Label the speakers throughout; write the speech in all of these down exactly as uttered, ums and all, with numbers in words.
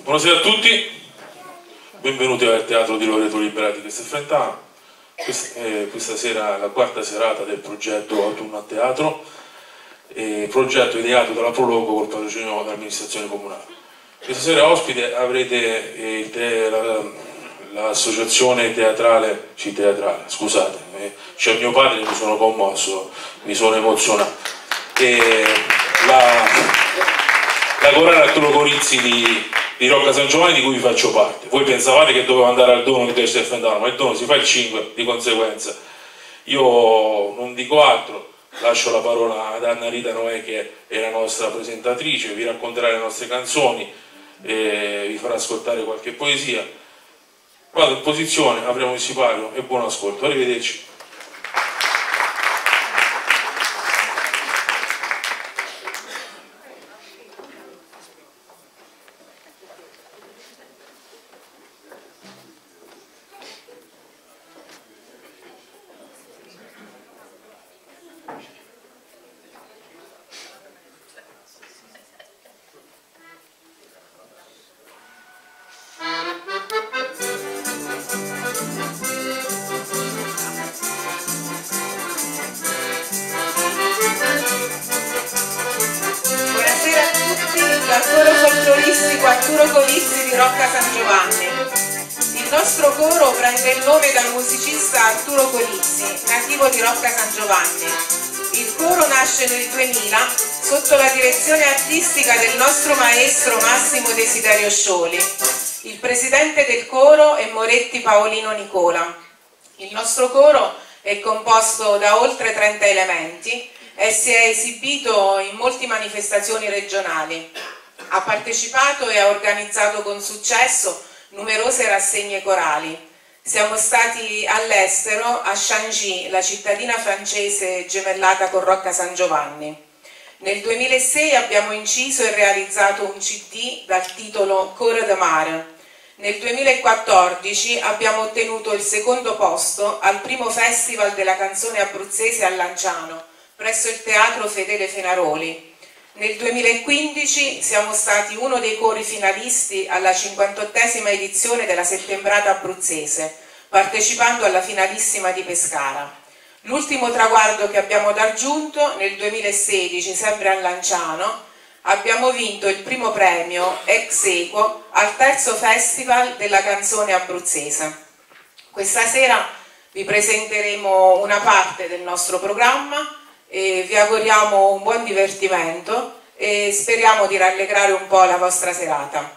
Speaker 1: Buonasera a tutti, benvenuti al Teatro di Loreto Liberati Castelfrentano. Questa, eh, questa sera è la quarta serata del progetto Autunno a Teatro, eh, progetto ideato dalla Prologo col patrocinio dell'amministrazione comunale. Questa sera ospite avrete eh, te, l'associazione la, teatrale, sì, teatrale, scusate, eh, c'è mio padre, mi sono commosso, mi sono emozionato. E la, la corale Arturo Corizzi di di Rocca San Giovanni, di cui vi faccio parte. Voi pensavate che dovevo andare al dono di Castelfrentano, ma il dono si fa il cinque, di conseguenza io non dico altro, lascio la parola ad Anna Rita Noè, che è la nostra presentatrice, vi racconterà le nostre canzoni e vi farà ascoltare qualche poesia. Vado in posizione, apriamo il sipario e buon ascolto, arrivederci.
Speaker 2: Arturo Corizzi di Rocca San Giovanni. Il nostro coro prende il nome dal musicista Arturo Corizzi, nativo di Rocca San Giovanni. Il coro nasce nel duemila sotto la direzione artistica del nostro maestro Massimo Desiderio Scioli. Il presidente del coro è Moretti Paolino Nicola. Il nostro coro è composto da oltre trenta elementi e si è esibito in molte manifestazioni regionali. Ha partecipato e ha organizzato con successo numerose rassegne corali. Siamo stati all'estero, a Changy, la cittadina francese gemellata con Rocca San Giovanni. Nel duemilasei abbiamo inciso e realizzato un C D dal titolo Cœur de Mar. Nel duemilaquattordici abbiamo ottenuto il secondo posto al primo Festival della canzone abruzzese a Lanciano, presso il Teatro Fedele Fenaroli. Nel duemilaquindici siamo stati uno dei cori finalisti alla cinquantottesima edizione della Settembrata abruzzese, partecipando alla finalissima di Pescara. L'ultimo traguardo che abbiamo raggiunto nel duemilasedici, sempre a Lanciano, abbiamo vinto il primo premio ex equo al terzo Festival della canzone abruzzese. Questa sera vi presenteremo una parte del nostro programma e vi auguriamo un buon divertimento e speriamo di rallegrare un po' la vostra serata.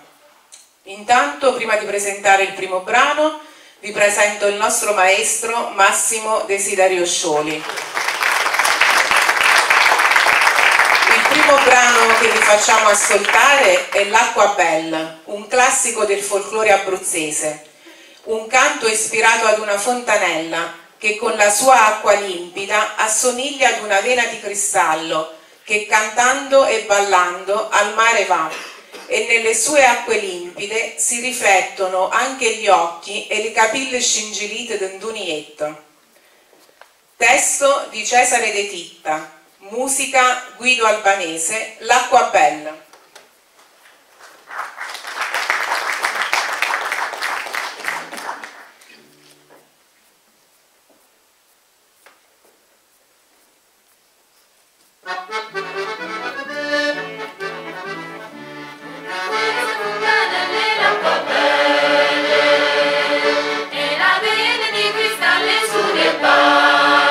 Speaker 2: Intanto, prima di presentare il primo brano, vi presento il nostro maestro Massimo Desiderio Scioli. Il primo brano che vi facciamo ascoltare è L'Acqua Bella, un classico del folklore abruzzese, un canto ispirato ad una fontanella che con la sua acqua limpida assomiglia ad una vena di cristallo che cantando e ballando al mare va, e nelle sue acque limpide si riflettono anche gli occhi e le capille scingilite d'Undunietto. Testo di Cesare De Titta, musica Guido Albanese, L'Acqua Bella.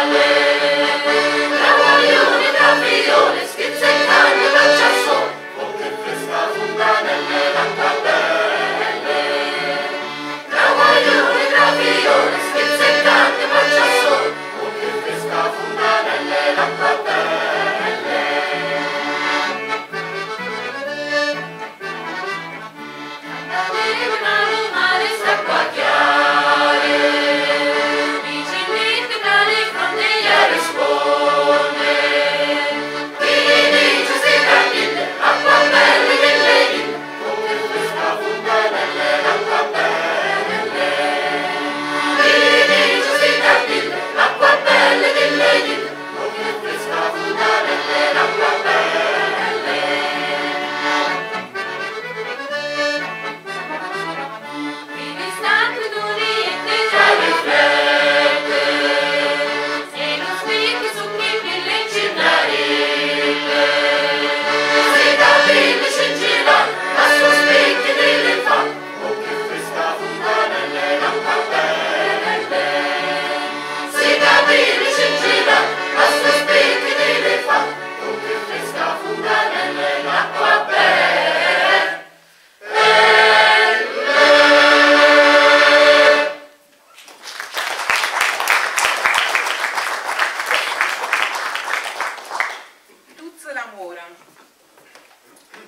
Speaker 3: Tra voglione, tra figliole, schizzettando, caccia sol,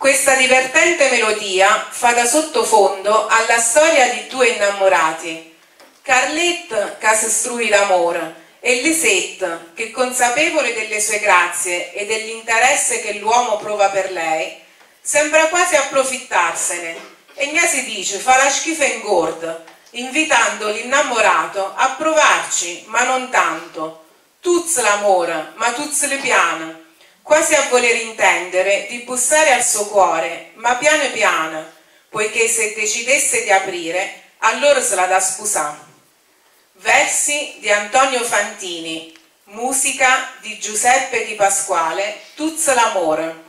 Speaker 2: Questa divertente melodia fa da sottofondo alla storia di due innamorati, Carlette che si strui d'amore e Lisette che, consapevole delle sue grazie e dell'interesse che l'uomo prova per lei, sembra quasi approfittarsene e gna si dice fa la schifa in gorda, invitando l'innamorato a provarci, ma non tanto, tuz l'amore, ma tuz le piane, quasi a voler intendere di bussare al suo cuore, ma piano piano, poiché se decidesse di aprire, allora se la da sposare. Versi di Antonio Fantini, musica di Giuseppe Di Pasquale, Tuz l'amore.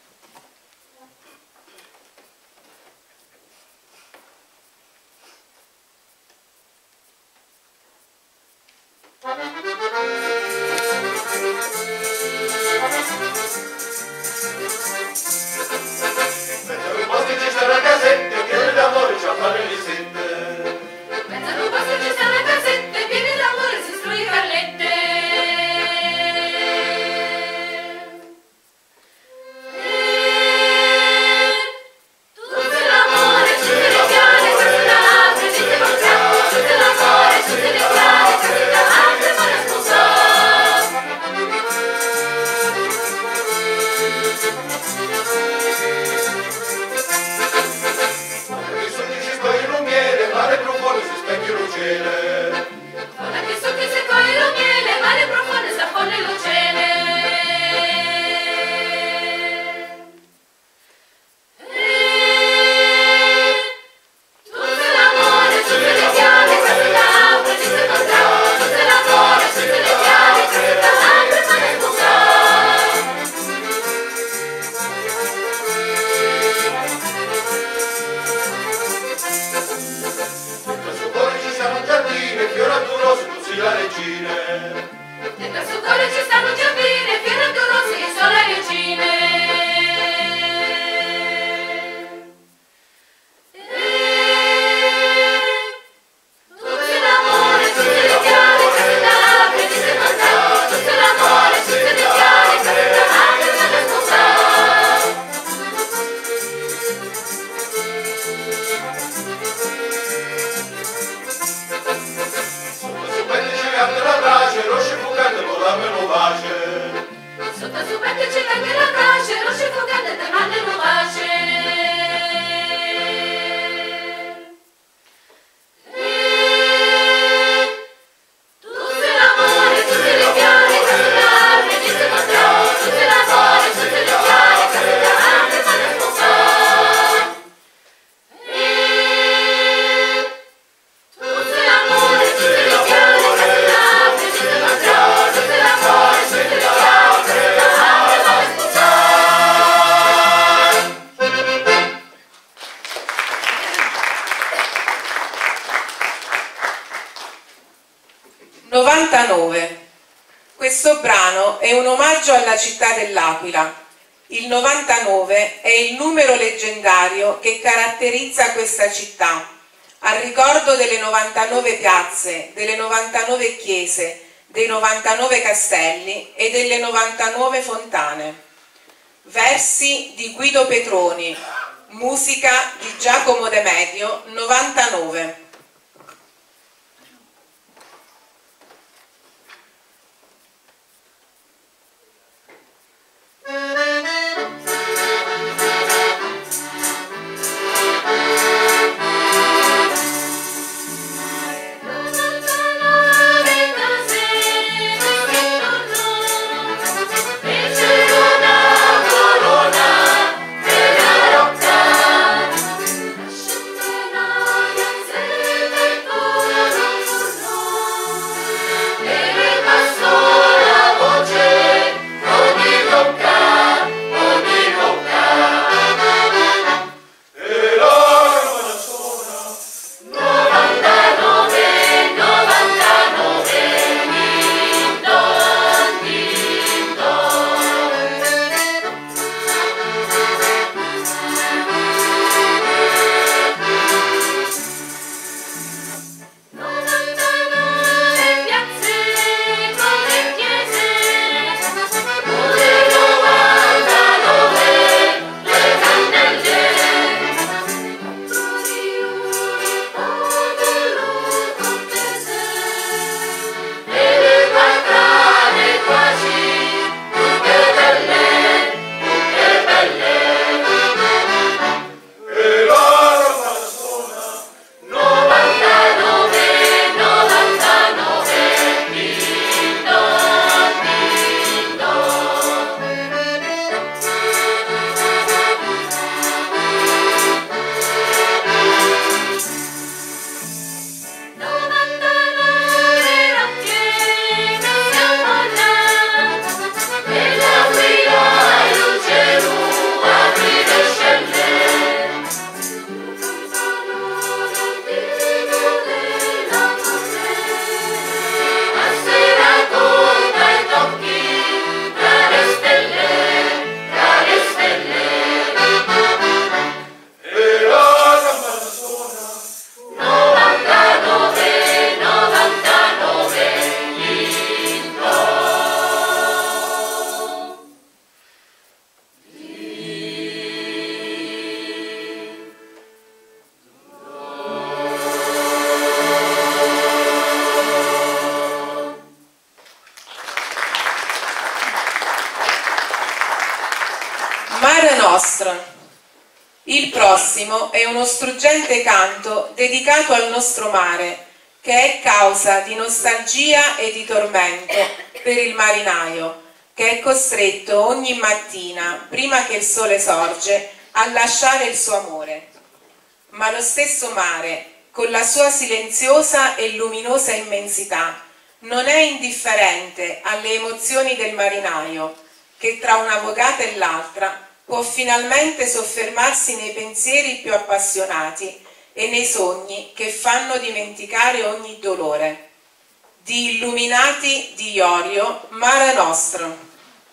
Speaker 2: novantanove. Questo brano è un omaggio alla città dell'Aquila. Il novantanove è il numero leggendario che caratterizza questa città, al ricordo delle novantanove piazze, delle novantanove chiese, dei novantanove castelli e delle novantanove fontane. Versi di Guido Petroni, musica di Giacomo De Medio, novantanove.
Speaker 3: Voce, ogni bocca
Speaker 2: Mare Nostrum. Il prossimo è uno struggente canto dedicato al nostro mare, che è causa di nostalgia e di tormento per il marinaio, che è costretto ogni mattina, prima che il sole sorge, a lasciare il suo amore. Ma lo stesso mare, con la sua silenziosa e luminosa immensità, non è indifferente alle emozioni del marinaio, che tra una vogata e l'altra può finalmente soffermarsi nei pensieri più appassionati e nei sogni che fanno dimenticare ogni dolore. Di Illuminati di Iorio, Mare Nostrum.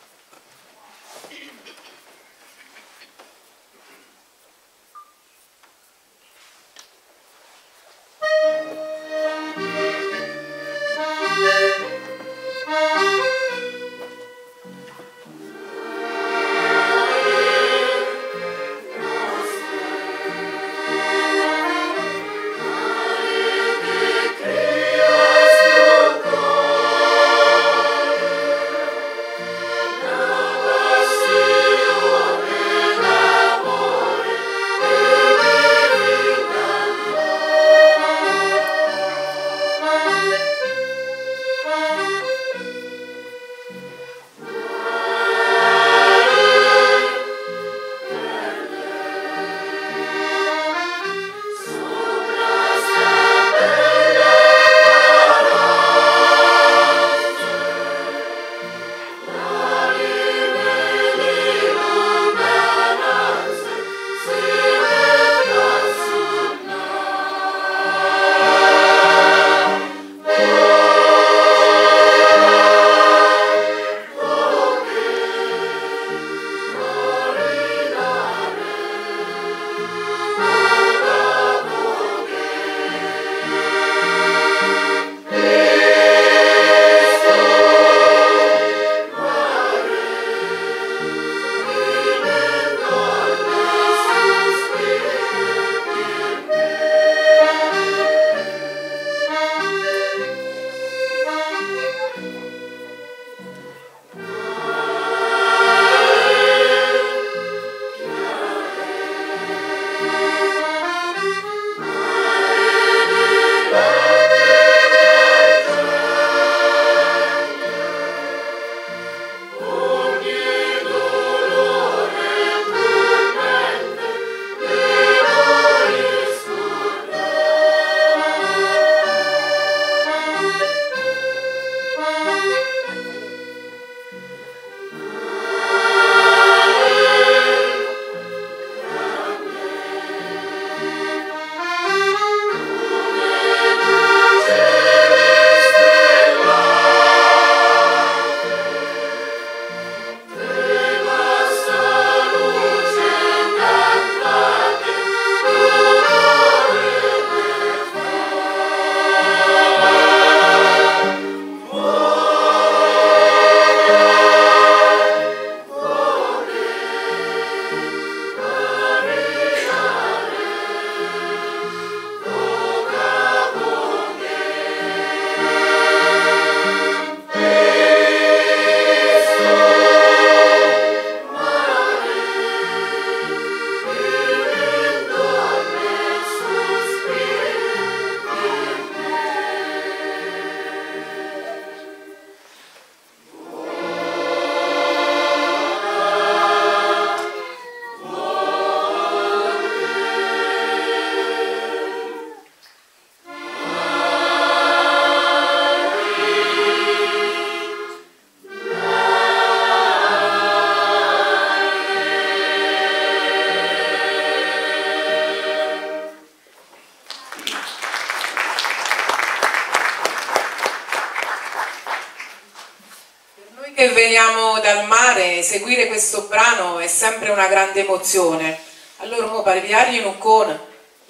Speaker 2: Che veniamo dal mare, seguire questo brano è sempre una grande emozione. Allora, mo per pigliargli un con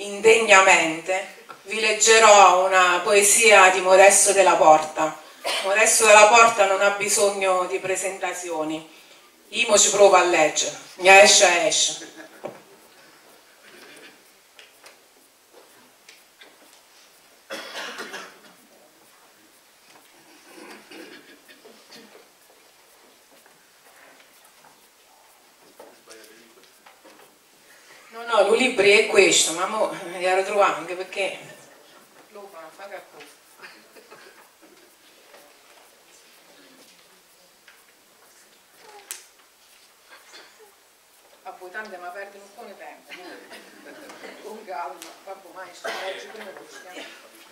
Speaker 2: indegnamente, vi leggerò una poesia di Modesto della Porta. Modesto della Porta non ha bisogno di presentazioni. Io ci provo a leggere, mi esce esce. No, no, lo libro è questo, ma mo mi ero trovato anche perché lo fa, fa che a voi tante ma perdono un po' di tempo. Con calma, vabbè, maestro, oggi prima che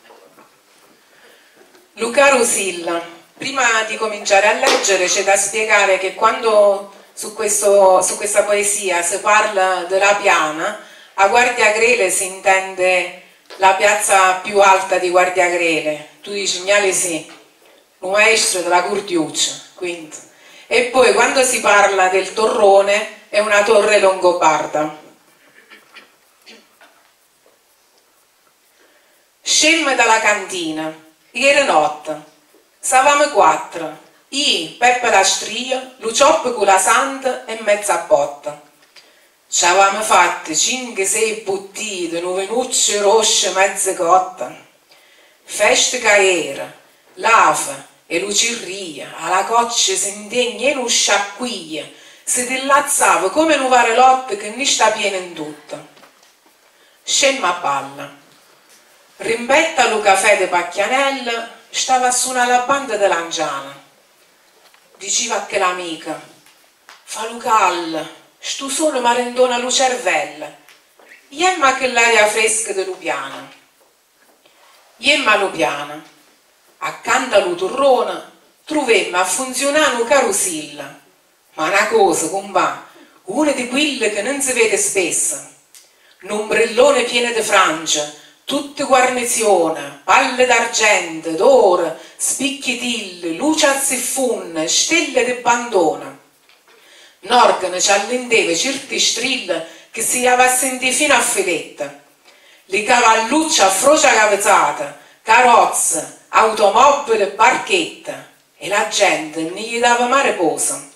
Speaker 2: Luca Rusilla, prima di cominciare a leggere c'è da spiegare che quando su, questo, su questa poesia si parla della piana, a Guardiagrele si intende la piazza più alta di Guardiagrele. Tu dici, gnale sì, un maestro della Curtiuccia, quindi. E poi quando si parla del torrone è una torre longobarda. Scemme dalla cantina, ieri notte, stavamo quattro, io, Peppe la stria, Lucioppo con la santa e mezza botta. Ci avevamo fatte cinque sei bottiglie di nuvenucce rosse mezze cotte. Feste che era, lava e lucirria, alla coccia si indegna e lo sciacquiglia, si dillazzava come un varelotto che ne sta pieno in tutto. Scemma a palla. Rimbetta lo caffè di Pacchianella, stava a suonare la banda di Langiana. Diceva che l'amica, fa lo callo, sto solo mi rendona lo cervello, iemma che l'aria fresca di Lupiana. Iemma a Lupiana, accanto allo turrone, trovemmo a funzionare un carusilla, ma una cosa, compà, una di quelle che non si vede spesso, un ombrellone pieno di frangia, tutte guarnizioni, palle d'argento, d'oro, spicchietilli, luce a ziffunne, stelle di bandona. Un organo ci allendeva certi strilli che si dava a sentire fino a filetta. Le cavallucce a frocia cavezzata, carrozze, automobili, barchette, e la gente non gli dava mai riposo.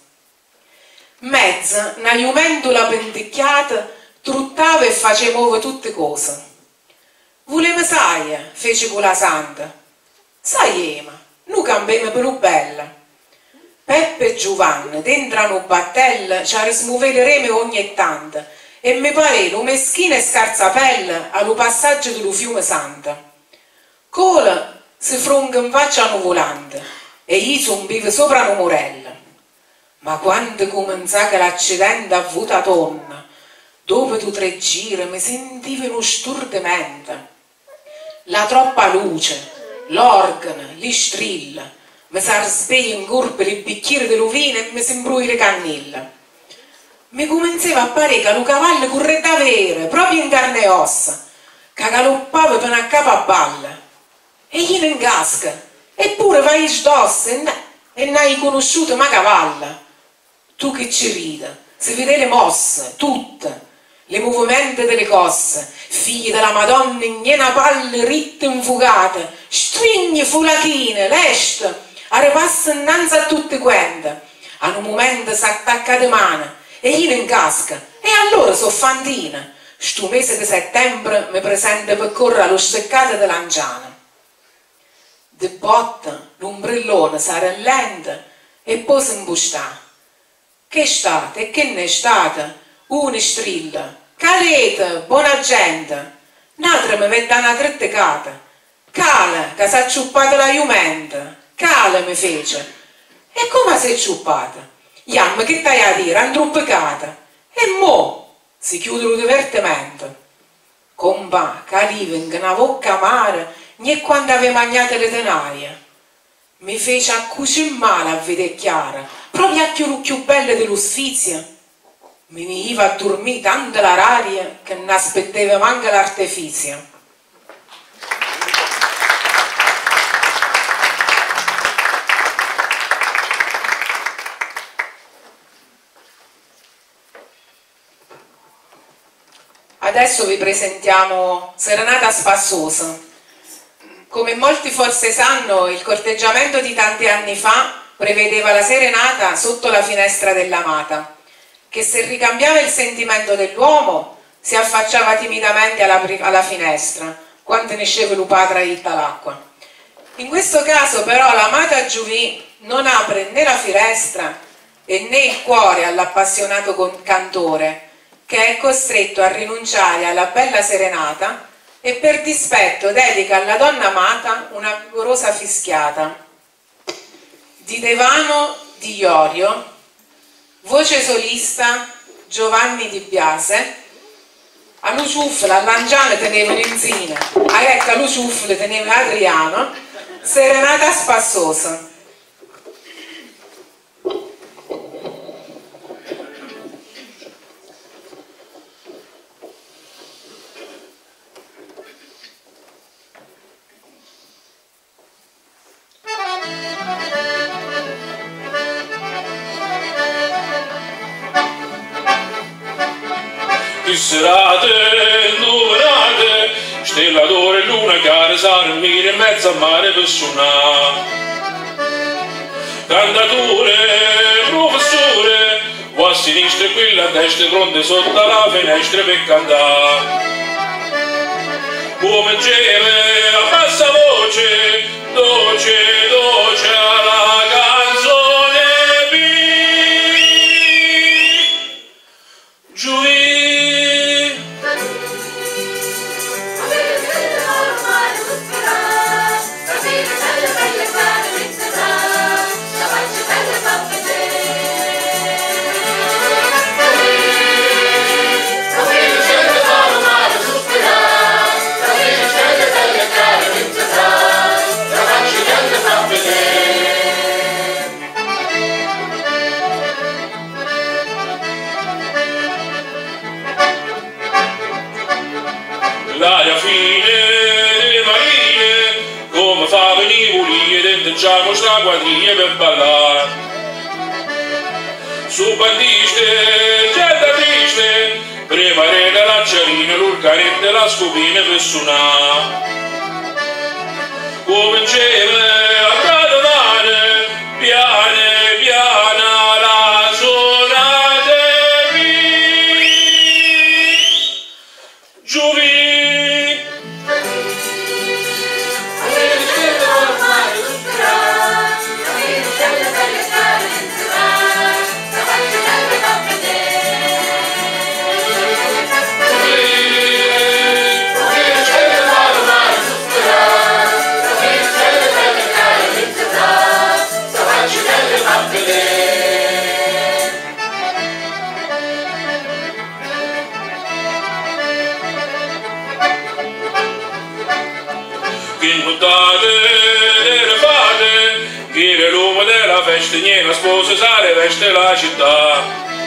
Speaker 2: Mezza, una iumentola penticchiata, truttava e faceva tutte cose. Voleva sai, fece con la santa. Sai, ma, noi cambiamo per bella. Peppe e Giovanni, dentro un battello, ci rismuoveremo ogni tanto, e mi pare lo meschino e scarzapelle allo passaggio dello fiume Santa. Cola si fronga in faccia a un volante, e io zombivo sopra una morella. Ma quando cominciò che l'accidente ha avuto a tonna, dopo due o tre giri mi sentivo uno stordimento. La troppa luce, l'organo, gli strilli, mi si sveglia in corpo il bicchiere di vino e mi si imbruia le cannelle. Mi cominciava a pare che lo cavallo correva davvero, proprio in carne e ossa, che galoppava per una capa a balla. E io in casca, eppure vai sdosso e non hai conosciuto ma cavalla. Tu che ci ridi, si vede le mosse, tutte, le movimenti delle cosse, figli della Madonna in una palle ritte infugate, stringhe fulachine, leste, a ripassa innanzi a tutte quante. A un momento si attacca di mano e io in casca, e allora so fantina. Sto mese di settembre mi presenta per correre allo steccato di Langiana. Di botta l'ombrellone si rallenta e poi si imbustà. Che state e che ne è stata? Una strilla. Calete, buona gente. Un'altra mi vede una criticata. Cala, che si è ciuppata la jumenta. Cala mi fece. E come si è ciuppata? Iamma che stai a dire, andruppicata. E mo si chiude lo divertimento. Compà, caliva in una bocca amara, né quando aveva mangiato le tenarie. Mi fece a cucin male a vedere chiara, proprio a più più belle dello sfizia. Mi veniva a dormire tanto la raria che non aspettava manco l'artefizio. Adesso vi presentiamo Serenata Spassosa. Come molti forse sanno, il corteggiamento di tanti anni fa prevedeva la serenata sotto la finestra dell'amata, che se ricambiava il sentimento dell'uomo si affacciava timidamente alla, alla finestra, quando ne sceva lo padre itta l'acqua. In questo caso però l'amata Giuvì non apre né la finestra e né il cuore all'appassionato cantore, che è costretto a rinunciare alla bella serenata e per dispetto dedica alla donna amata una vigorosa fischiata. Di Devano di Iorio, voce solista Giovanni Di Biase. A Luciuffla, a Langiane teneva Nenzina, a Ecca Luciuffla teneva Adriano, serenata spassosa.
Speaker 1: Serate, numerate, stellatore, luna, care, sale, mire in mezzo a mare per suonare. Cantature, professore, o a sinistra e quella a destra, pronte sotto la finestra per cantare. Come geme a bassa voce, dolce, dolce alla canzone Giuì. L'aria fine delle marine, come fa venire pulire, dentro già mostra quadriglie per ballare. Su bandiste, gente triste, preparate la ciarina, l'urcanetta e la scopina per suonare. Come insieme a cadonare, piane, piana, la suonate Giuvi. Che l'uomo della festa niente sposa sale veste la città,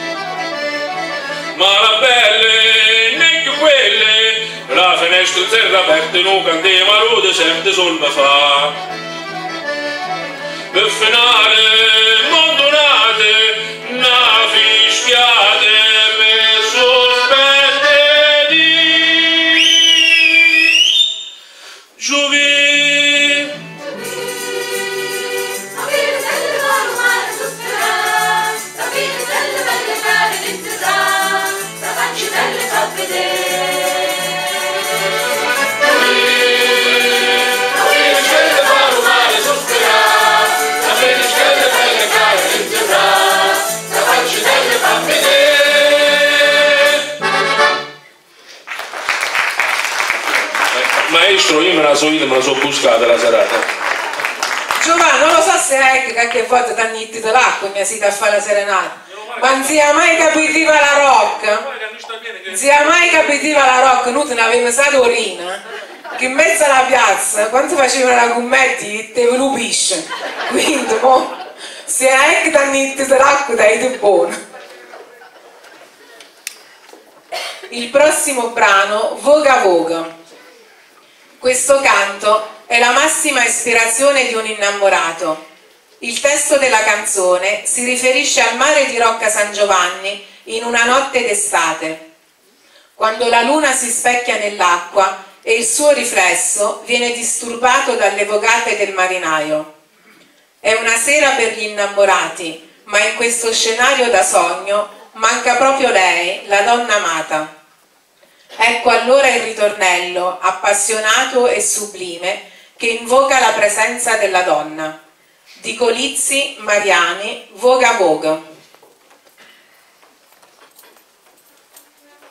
Speaker 1: ma la belle neanche quelle la finestra in serra aperta non canteva lo deserto sul me fa. Per finale mondonate una fischiate per sospendere Giuvi. Maestro, io me la so io, me la so buscata la serata.
Speaker 2: Giovanni, non lo so se è che qualche volta ti hanno ittito l'acqua e mi siete a fare la serenata, ma non si è mai capitiva la rock, non si è mai capitiva la rock, noi te ne avevamo stata urina, che in mezzo alla piazza, quando facevano la commedia, te lupisce, quindi mo, se è che ti hanno ittito l'acqua, dai tu buono. Il prossimo brano, Voga Voga. Questo canto è la massima ispirazione di un innamorato. Il testo della canzone si riferisce al mare di Rocca San Giovanni in una notte d'estate, quando la luna si specchia nell'acqua e il suo riflesso viene disturbato dalle vocate del marinaio. È una sera per gli innamorati, ma in questo scenario da sogno manca proprio lei, la donna amata. Ecco allora il ritornello, appassionato e sublime, che invoca la presenza della donna. Di Colizzi, Mariani, Voga Voga.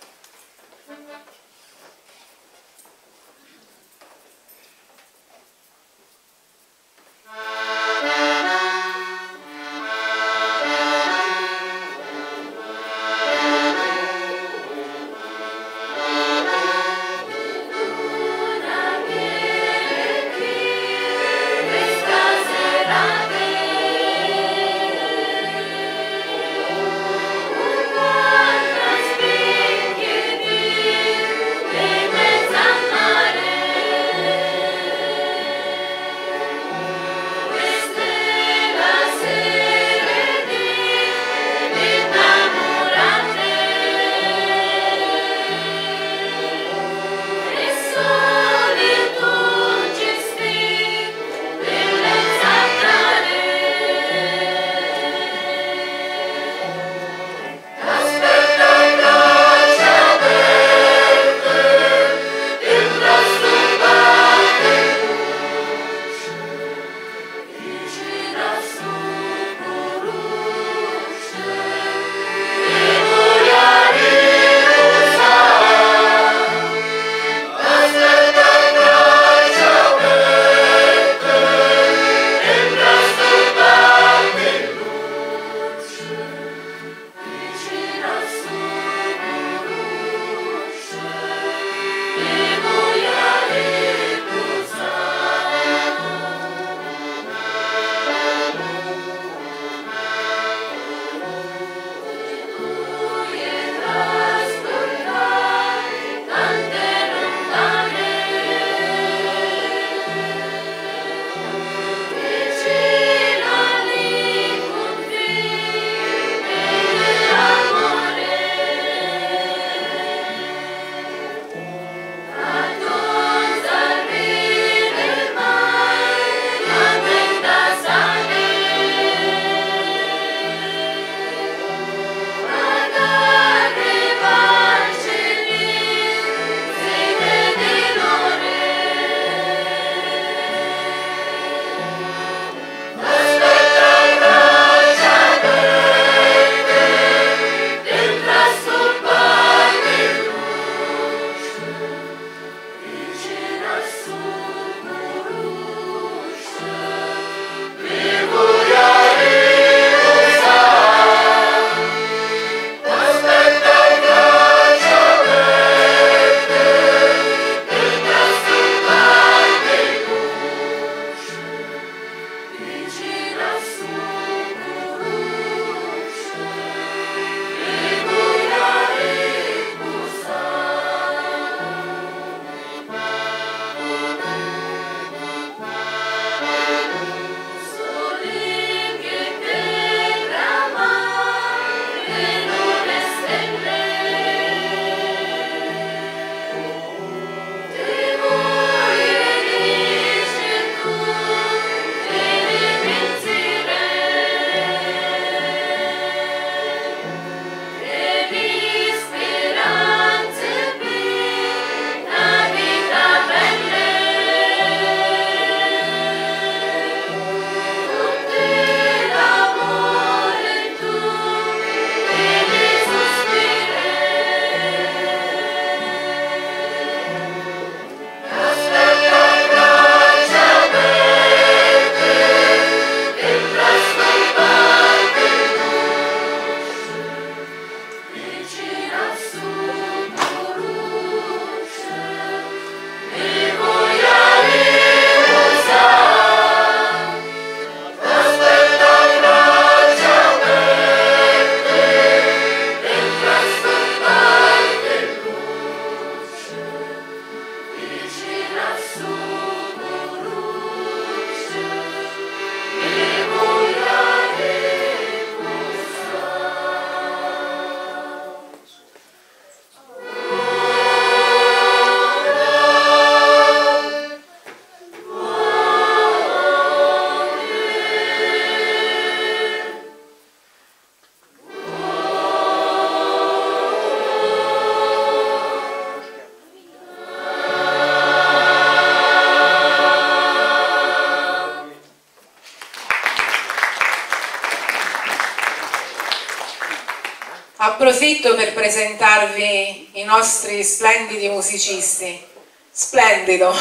Speaker 2: approfitto per presentarvi i nostri splendidi musicisti. Splendido!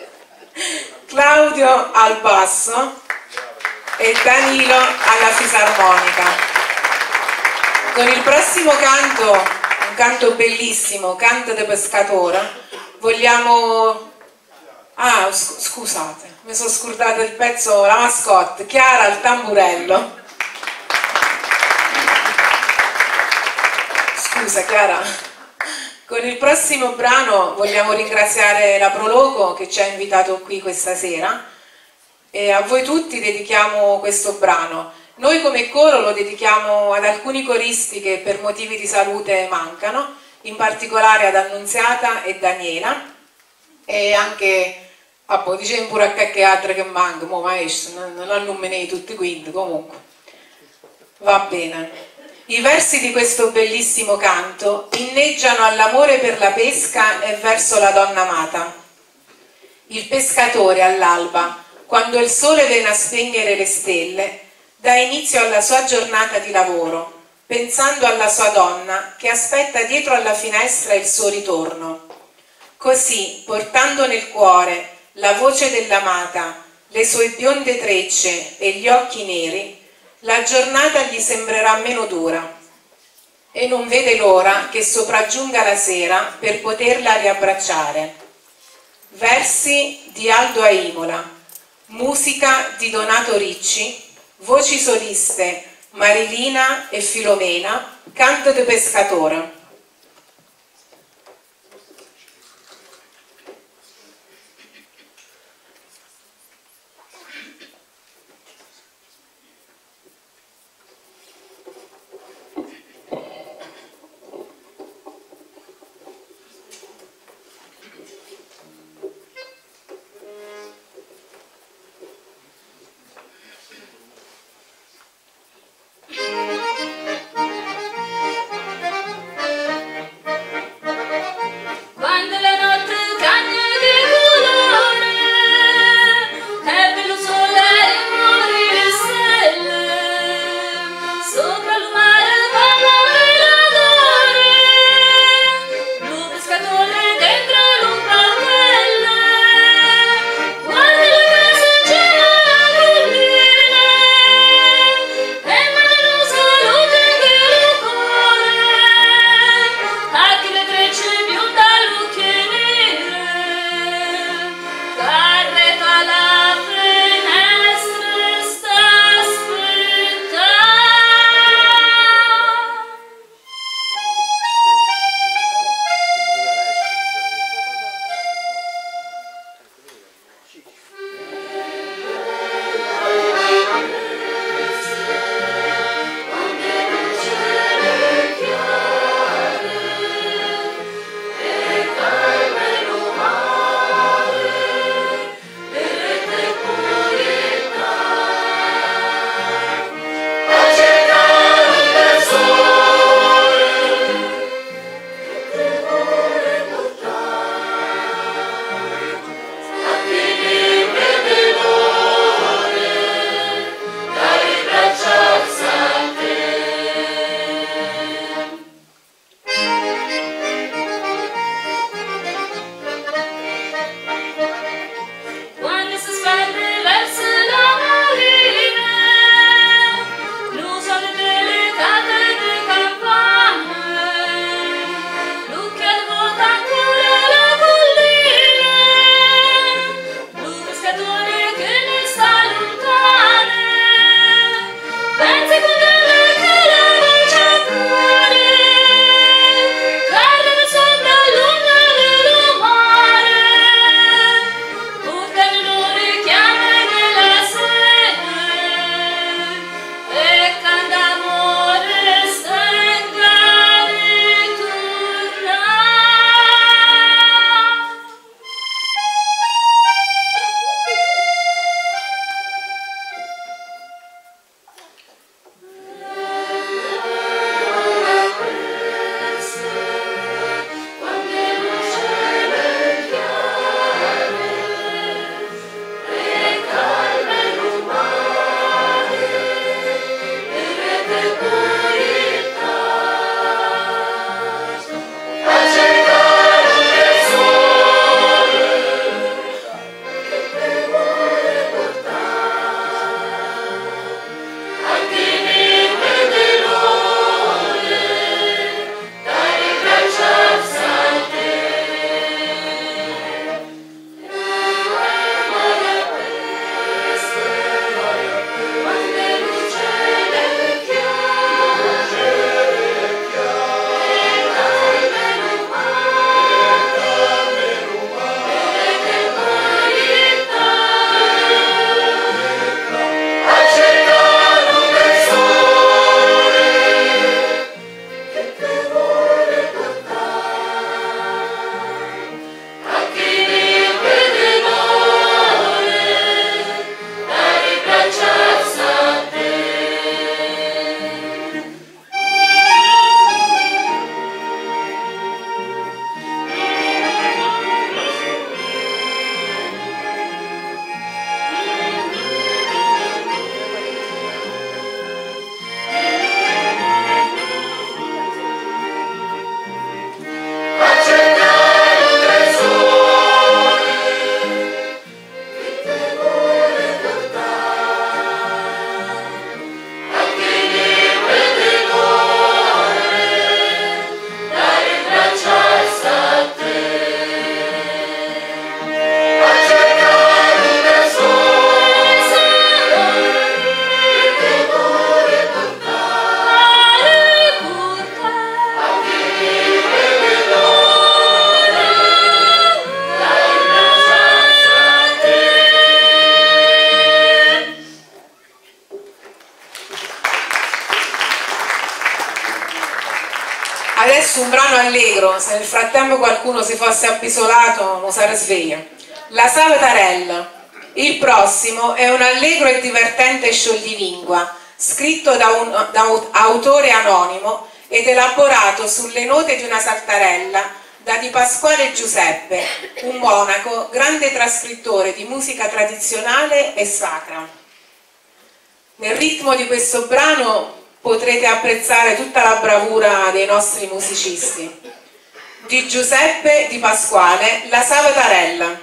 Speaker 2: Claudio al basso e Danilo alla fisarmonica. Con il prossimo canto, un canto bellissimo, Canto de Pescatore, vogliamo... Ah, scusate, mi sono scordata il pezzo, la mascotte, Chiara al tamburello. Scusa Chiara. Con il prossimo brano vogliamo ringraziare la Proloco che ci ha invitato qui questa sera e a voi tutti dedichiamo questo brano. Noi come coro lo dedichiamo ad alcuni coristi che per motivi di salute mancano, in particolare ad Annunziata e Daniela, e anche a poi diciamo pure a qualche altra che manca, mo maestro, non, non nominei tutti quinti, comunque va bene. I versi di questo bellissimo canto inneggiano all'amore per la pesca e verso la donna amata. Il pescatore all'alba, quando il sole viene a spegnere le stelle, dà inizio alla sua giornata di lavoro, pensando alla sua donna che aspetta dietro alla finestra il suo ritorno. Così, portando nel cuore la voce dell'amata, le sue bionde trecce e gli occhi neri, la giornata gli sembrerà meno dura e non vede l'ora che sopraggiunga la sera per poterla riabbracciare. Versi di Aldo Aimola, musica di Donato Ricci, voci soliste Marilina e Filomena, Canto de Pescatore.
Speaker 3: Thank you.
Speaker 2: allegro, se nel frattempo qualcuno si fosse abisolato non sarà sveglia. La Salvatarella. Il prossimo è un allegro e divertente scioglilingua, scritto da un, da un autore anonimo ed elaborato sulle note di una saltarella da Di Pasquale Giuseppe, un monaco, grande trascrittore di musica tradizionale e sacra. Nel ritmo di questo brano potrete apprezzare tutta la bravura dei nostri musicisti. Di Giuseppe Di Pasquale, La Salvatarella.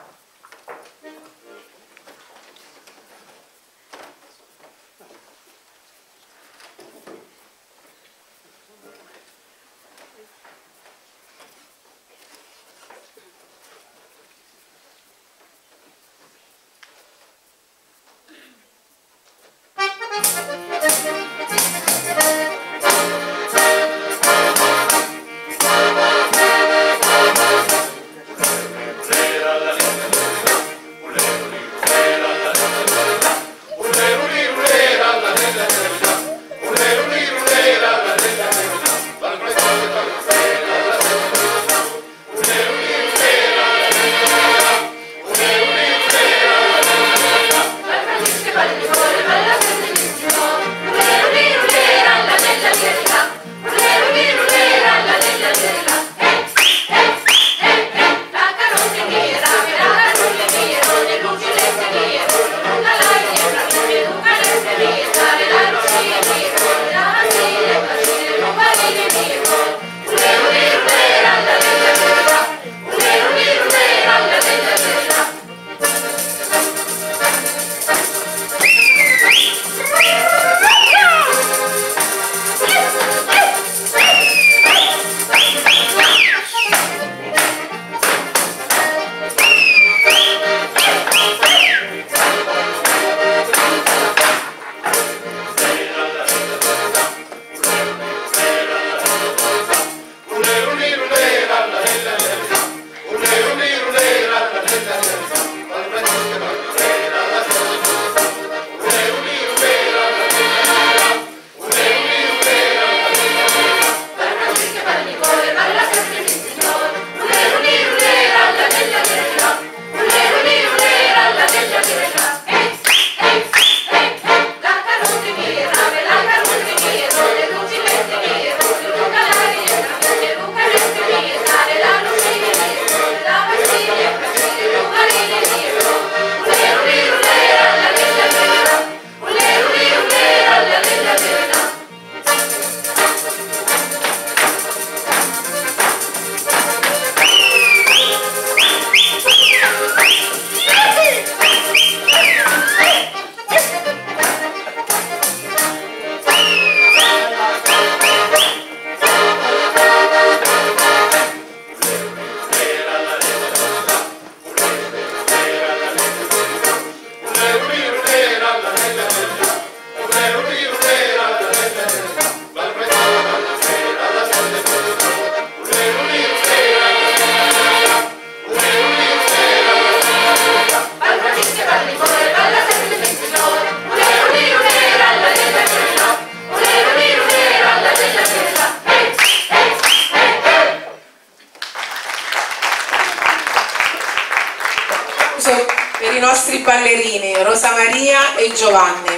Speaker 2: Ballerini, Rosa Maria e Giovanni.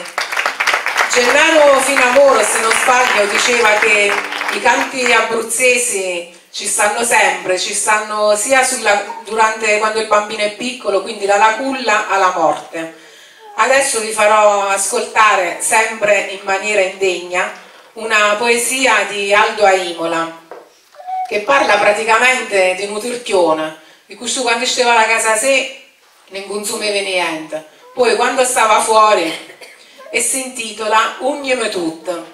Speaker 2: Gennaro Finamoro, se non sbaglio, diceva che i canti abruzzesi ci stanno sempre, ci stanno sia sulla, durante quando il bambino è piccolo, quindi dalla culla alla morte. Adesso vi farò ascoltare, sempre in maniera indegna, una poesia di Aldo Aimola, che parla praticamente di un turchione, di cui quando stava alla casa sé non consumeva niente, poi quando stava fuori, e si intitola Ugneme tutto.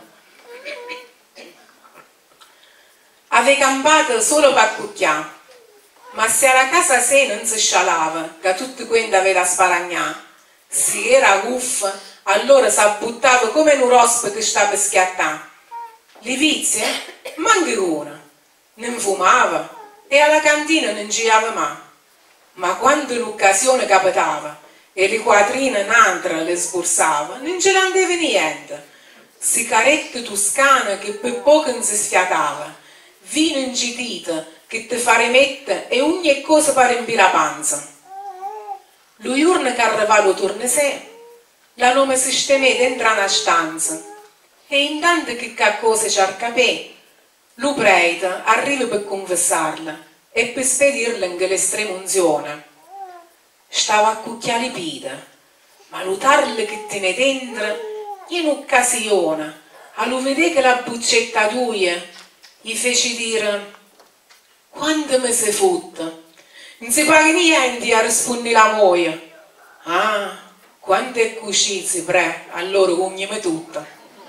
Speaker 2: Ave campato solo per cucchià, ma se alla casa sé non si scialava, che tutti quanti aveva sparagnà, si era guffa, allora si buttava come un rospo che stava per schiattà. Le vizie? Manchi una, non fumava e alla cantina non girava mai. Ma quando l'occasione capitava e le quattrine in un'altra le sborsava, non ce n'andava niente. Sigarette toscane che per poco non si sfiatava, vino ingitito che ti fa rimettere e ogni cosa per riempire la panza. Lo giorno che arriva lo turno sé, la nome si steme dentro una stanza e intanto che qualcosa cerca per, lo prete arriva per confessarla e per spedirla in l'estrema unzione. Stava a cucchiare pida, ma lo tarlo che tiene dentro, in occasione, a lo vedere che la buccetta tua gli fece dire: quando mi sei fotta, non si paga niente a rispondere la moglie. Ah, quando è così si pre, allora cognami tutta.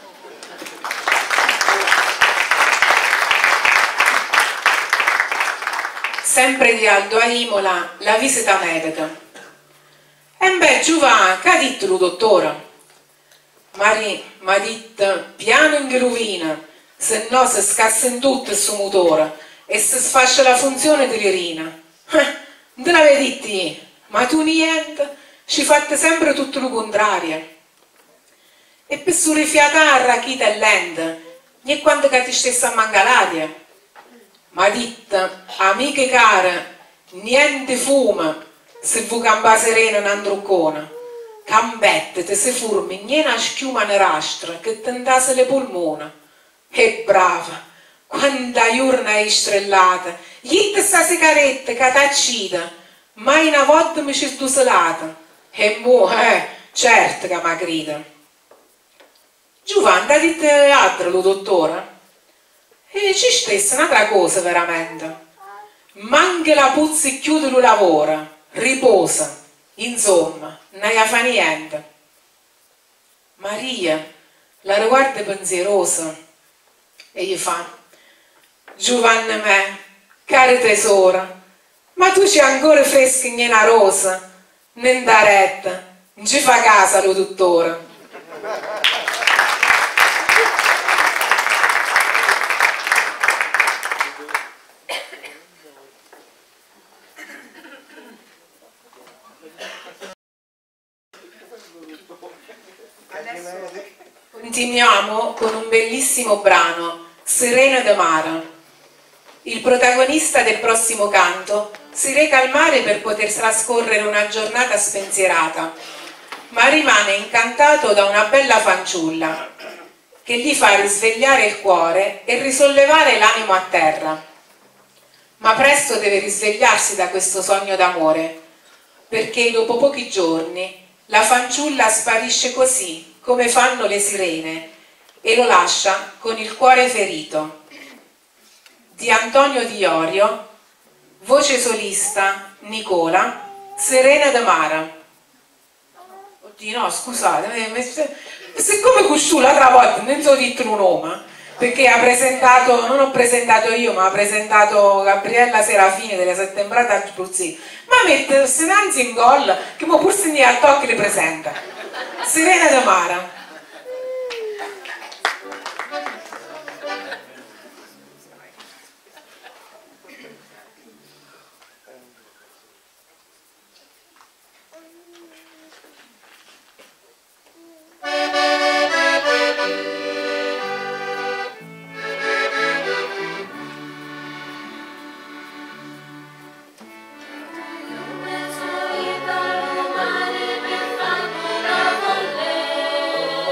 Speaker 2: Sempre di Aldo a Imola, la visita medica. E beh, Giovanni, che ha detto lo dottore? Mari mi ha detto, piano in rovina, se no si scassa in tutto il suo motore e si sfascia la funzione dell'urina. Eh, non te l'avevi detto io, ma tu niente, ci fate sempre tutto lo contrario. E per surrifiatare a chi è lenta, e quando che ti stessa a mangalare. Ma dite, amiche care, niente fuma se vu campa serena in andruccona. Cambette, te se furmi, niena schiuma nerastra che tendase le polmona. E brava, quanta giorna hai strellata, gli sta sigaretta che t'accida, mai una volta mi ci sto salata. E mo, eh, certo che mi grida. Giovanni, ha detto altro lo dottore? E ci stessa un'altra cosa veramente. Manca la puzza e chiude lo lavoro, riposa, insomma, non fa niente. Maria la riguarda pensierosa e gli fa: Giovanni me, cara tesoro, ma tu c'è ancora fresca in una rosa, non da retta, non ci fa casa lo dottore. Continuiamo con un bellissimo brano, Sirena de Mara. Il protagonista del prossimo canto si reca al mare per poter trascorrere una giornata spensierata, ma rimane incantato da una bella fanciulla che gli fa risvegliare il cuore e risollevare l'animo a terra. Ma presto deve risvegliarsi da questo sogno d'amore, perché dopo pochi giorni la fanciulla sparisce così come fanno le sirene e lo lascia con il cuore ferito. Di Antonio Di Iorio, voce solista Nicola, Sirena de Mara. Oddio no, scusate, siccome cusciù l'altra volta non so detto un nome, perché ha presentato, non ho presentato io, ma ha presentato Gabriella Serafini delle Settembrate Abruzzi, ma mette Senanzi in gol, che mo pur se al tocco le presenta. Sirena de Mara.
Speaker 3: Lume solita, mare mi fanno la volle.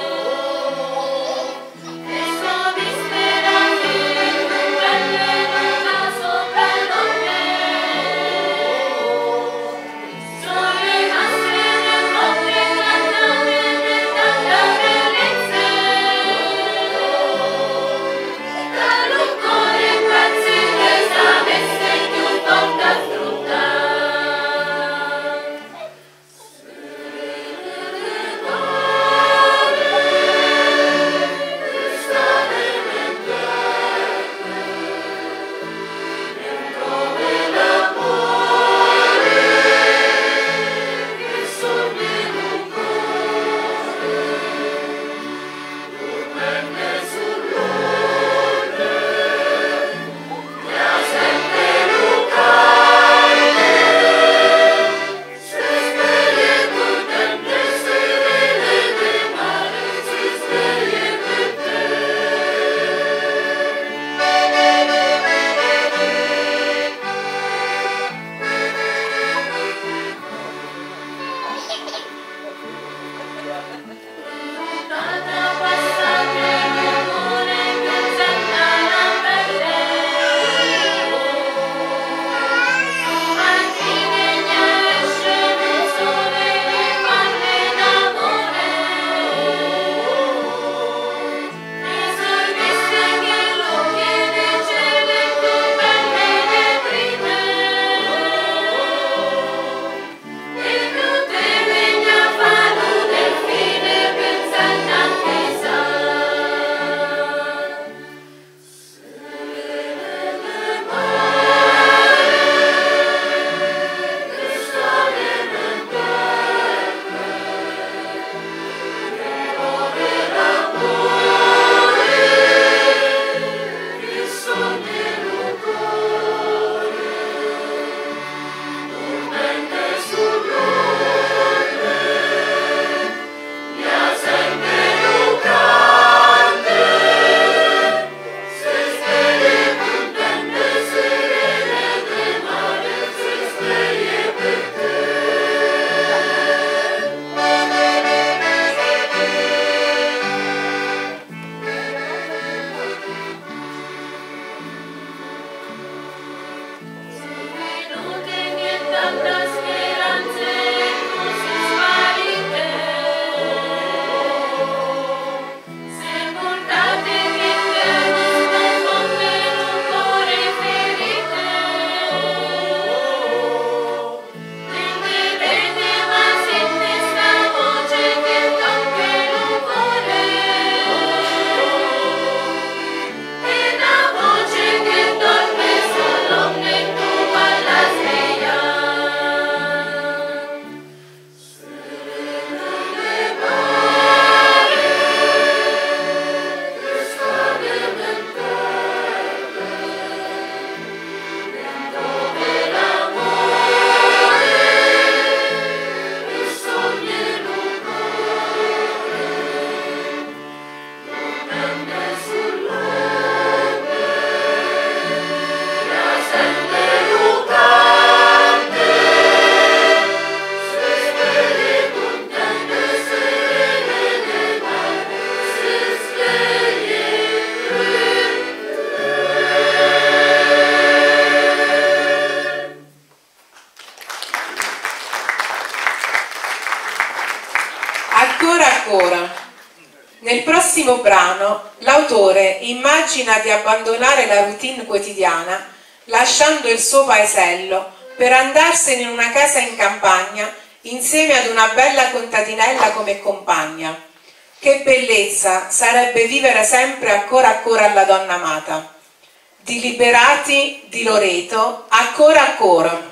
Speaker 2: ancora. Nel prossimo brano l'autore immagina di abbandonare la routine quotidiana lasciando il suo paesello per andarsene in una casa in campagna insieme ad una bella contadinella come compagna. Che bellezza sarebbe vivere sempre ancora ancora alla donna amata. Di Liberati di Loreto, ancora ancora.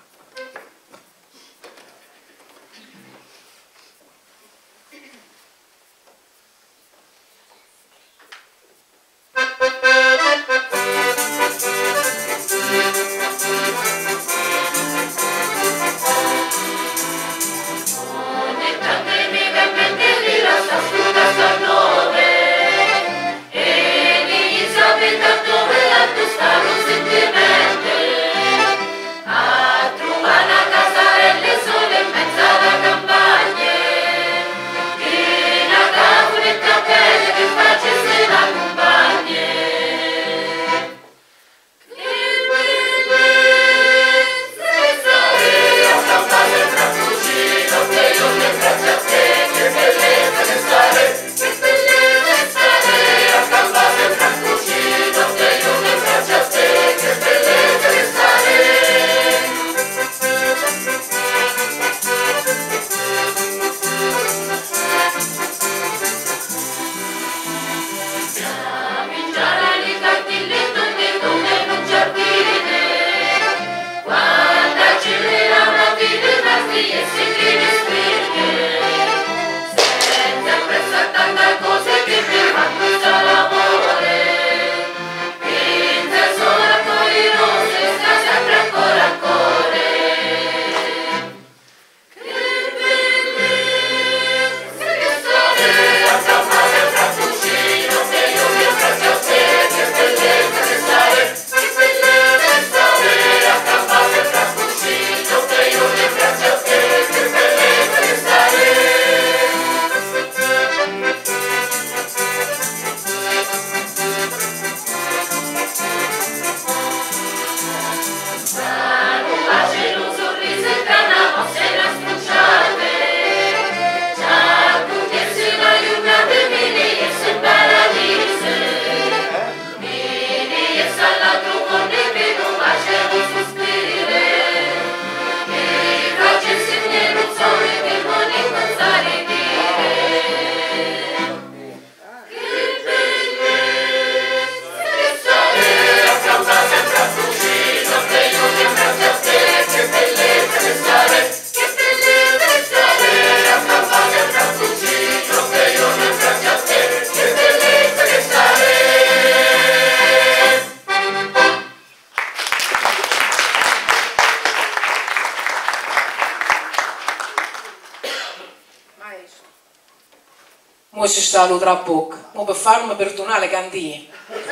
Speaker 2: Mo ci sta lo trabocco, mo per farmi perdonare le cantie.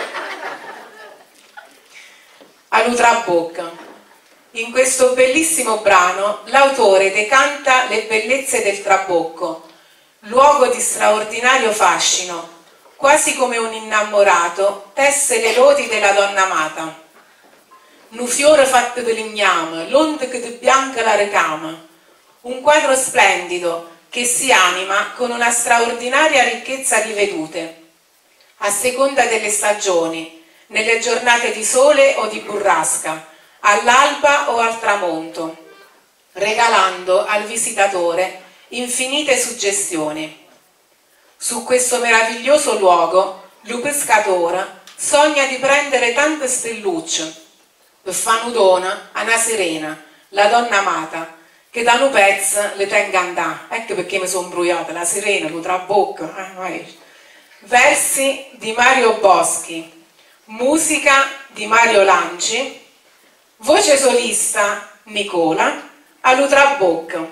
Speaker 2: Allo trabocca. In questo bellissimo brano l'autore decanta le bellezze del Trabocco, luogo di straordinario fascino, quasi come un innamorato tesse le lodi della donna amata. Nu fiore fatto di ligname, l'onda che di bianca la recama, un quadro splendido che si anima con una straordinaria ricchezza di vedute, a seconda delle stagioni, nelle giornate di sole o di burrasca, all'alba o al tramonto, regalando al visitatore infinite suggestioni. Su questo meraviglioso luogo, lo pescatore sogna di prendere tante stellucce, per fare un'udona a una sirena, la donna amata, che da un pezzo le tenga andare. Ecco perché mi sono imbrugliata, la sirena, lo trabocco. Eh, Versi di Mario Boschi, musica di Mario Lanci, voce solista Nicola, allo trabocco.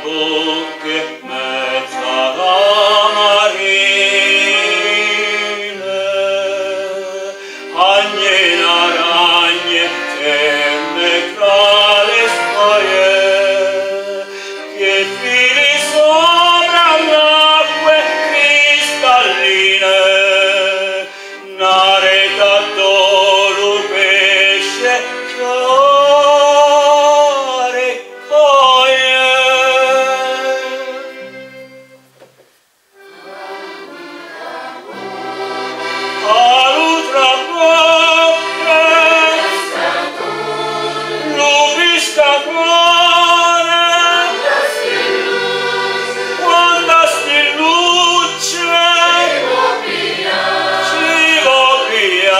Speaker 3: bocche mezza la marine, agne aragne temme tra le spoglie, che fili sopra l'acque cristalline, nareta d'oro pesce chiare coglie. Alutra bocche, lubisca cuore, quando sti luce, ci vo via.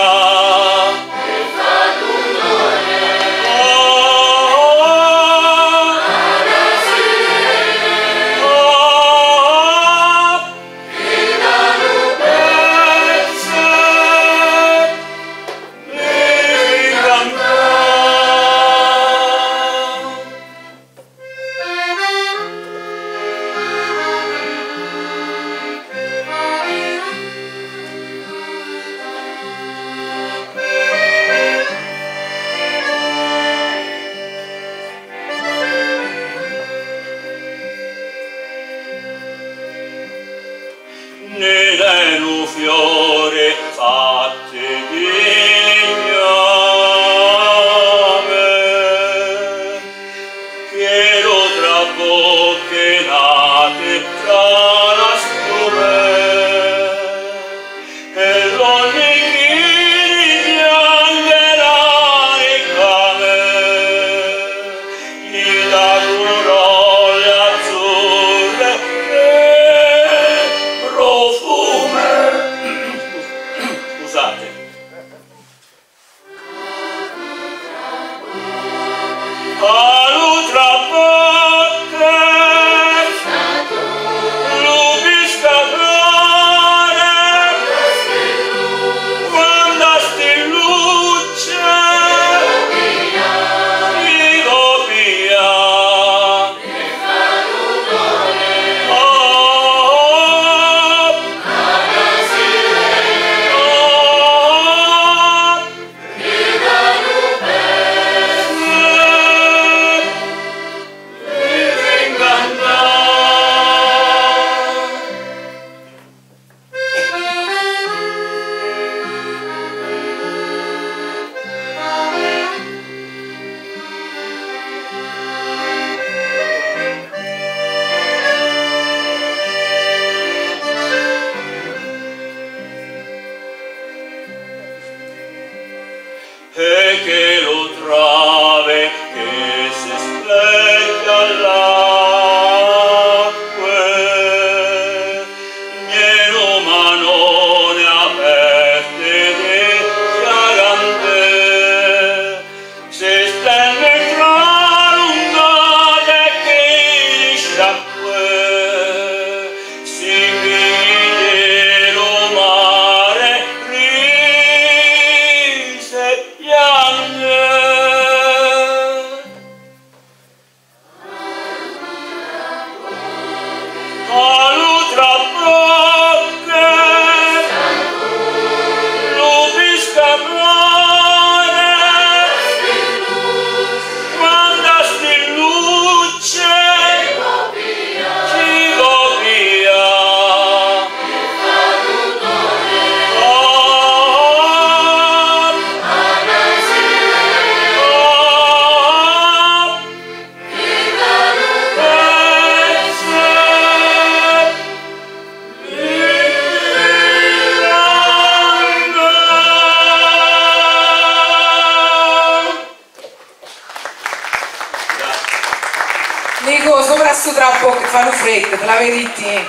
Speaker 3: Nell'eno fiore fatte di legname, che lo tra bocche nate tra la schiume, e l'ogni chini piange la ricame, il lagunole azzurre profume. Scusate. Alutra bocche, lubisca cuore, quando sti luce, vivo via. Oh, e che lo trave che si specchia all'acque, nieno manone aperte di chiarante, si stenne tra lungate che li sciacque, si vide lo mare rise piange. Alutra bocche, lubisca cuore, quando sti luce, ci vo via. Oh,
Speaker 2: Nico, sopra sto trappo che fanno freddo, te la vedi?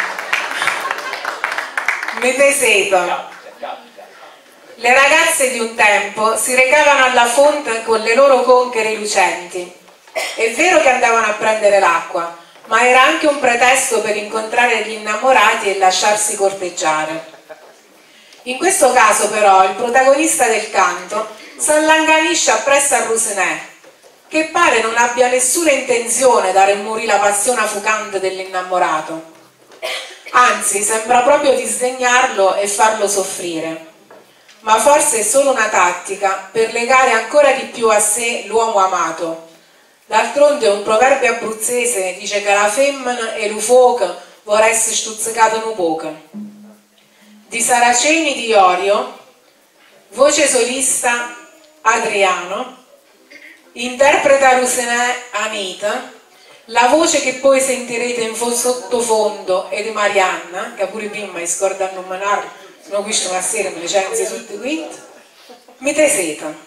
Speaker 2: Mette seta. Le ragazze di un tempo si recavano alla fonte con le loro conchere lucenti. È vero che andavano a prendere l'acqua, ma era anche un pretesto per incontrare gli innamorati e lasciarsi corteggiare. In questo caso però il protagonista del canto s'allanganisce appresso a Rusenè, che pare non abbia nessuna intenzione dare morire la passione fucante dell'innamorato, anzi sembra proprio disdegnarlo e farlo soffrire, ma forse è solo una tattica per legare ancora di più a sé l'uomo amato. D'altronde un proverbio abruzzese dice che la femmina e lo fuoco vorrà essere stuzzicato un poco. Di Saraceni di Iorio, voce solista Adriano, interpreta Rusenè Anita, la voce che poi sentirete in sottofondo è di Marianna, che pure prima mi scorda a nominare, no, questo una sera me le cenze tutte qui, mi te seta.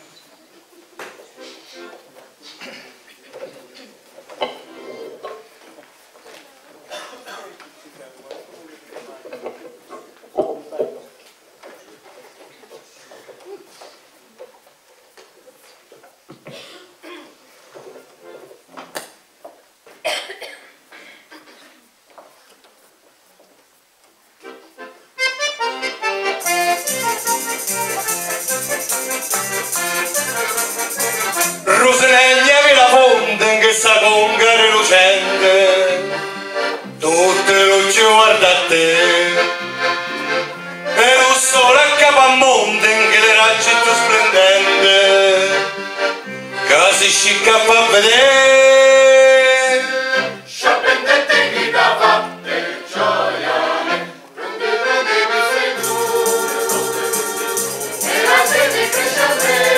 Speaker 3: Rosenegna la fonte che sa congare lucente, tutte le luci guarda a te, e lo sole a capo a monte che le raggi più splendente, che si scicca a fa vedere.
Speaker 4: Sciapendente chi da fatte gioiane, pronti pronti per sedure, e la sede cresce a me.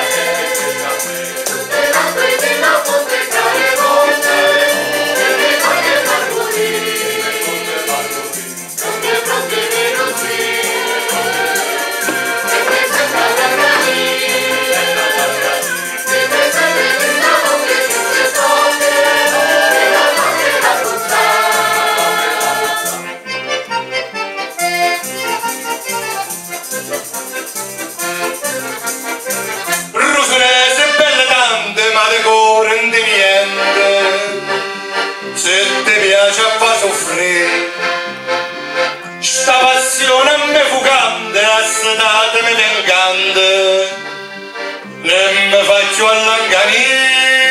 Speaker 3: Se ti piace a fa soffrire, sta passione a me fugante, assetate me tengante, ne me faccio all'anganire.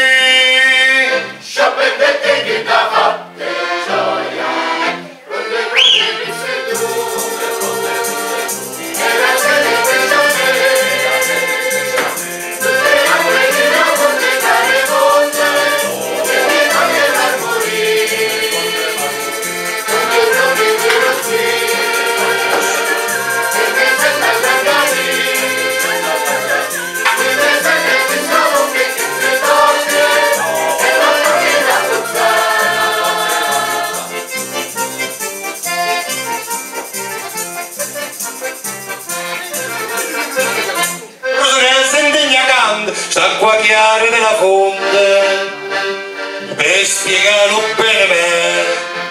Speaker 4: Sciapendente chi da fatte gioia, pronte pronte per sedure, e la sede cresce a me, tutte le acque di la fonte care monte, e mi toglie l'armonia, pronti pronti per rossire, e mi sembra l'anganire, mi presente che sono che si toglie, e la toglie da buttare.
Speaker 3: Rosenese indigna canta, s'acqua chiara della fonte, per spiegarlo bene me.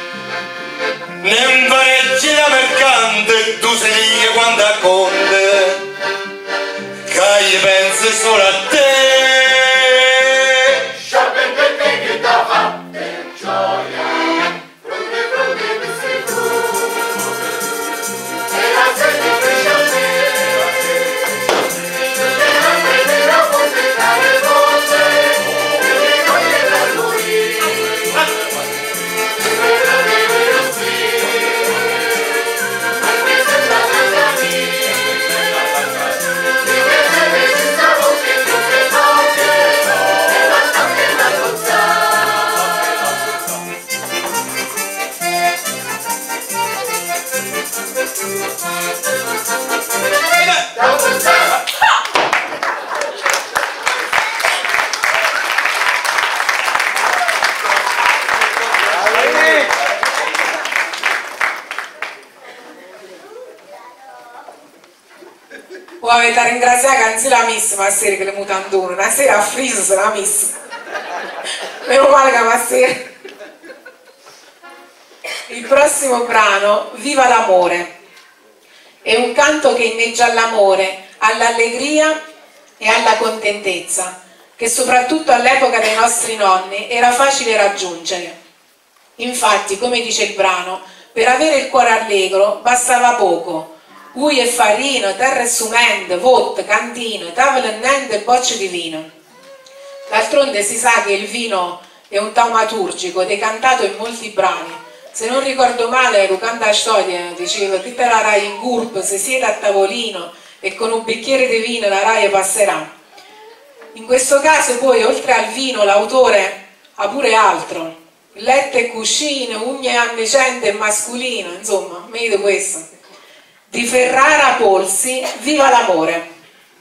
Speaker 3: Ne impareggi la mercante, tu sei lì quando a conte, che gli pensi solo a te.
Speaker 4: Sciapendente chi da fatte gioia, pronti pronti per sedure, e la sede cresce a me, tutte le acque della fonte care monte, e mi toglie l'armonia, tutte le acque di rossire, e mi sembra l'anganire, mi presente che stavo che tutte toglie, e la toglie da buttare. Da buttare.
Speaker 2: O avete a ringraziare che anzi la miss, ma sera che le mutandone, una sera a friso se la miss. Meno male che ma sera. Il prossimo brano, Viva l'amore, è un canto che inneggia all'amore, all'allegria e alla contentezza, che soprattutto all'epoca dei nostri nonni era facile raggiungere. Infatti, come dice il brano, per avere il cuore allegro bastava poco. Ui e farina, terra e sumente, votte, cantine, tavole e nente e bocce di vino. D'altronde si sa che il vino è un taumaturgico, decantato in molti brani. Se non ricordo male, Lucanda a storia diceva: tutta la Rai in gurp, se siete a tavolino e con un bicchiere di vino la Rai passerà. In questo caso poi, oltre al vino, l'autore ha pure altro: letto e cuscine, ugne annecente e masculino, insomma, meglio di questo. Di Ferrara Polsi, viva l'amore!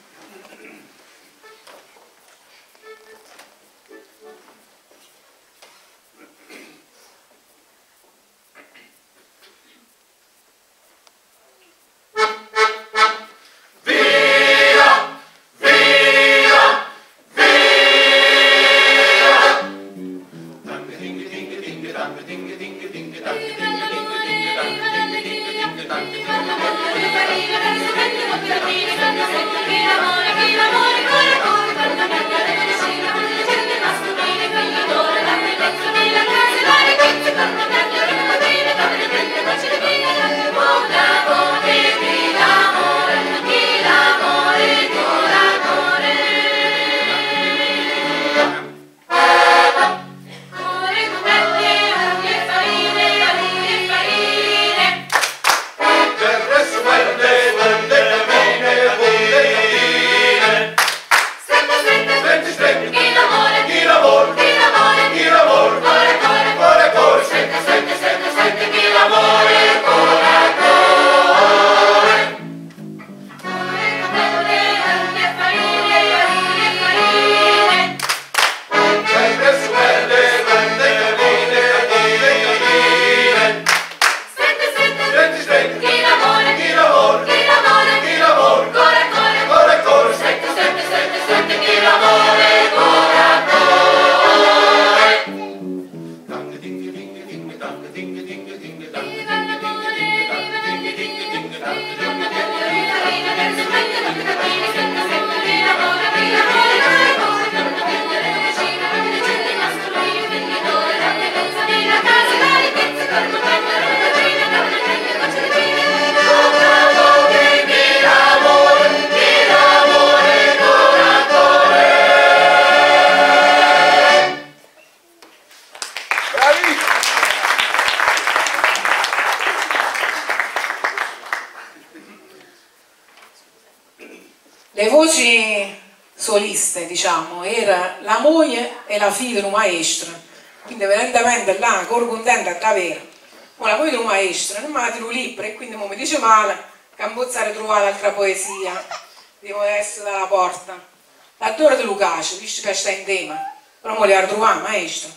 Speaker 2: Le voci soliste, diciamo, era la moglie e la figlia di un maestro, quindi evidentemente là, cor contenta davvero. Ma la moglie di un maestro non mi ha tirato libro e quindi mi dice male che non posso trovare altra poesia, devo essere dalla porta. L'attore di Lucacio, visto che sta in tema, però mi ha trovato, maestro.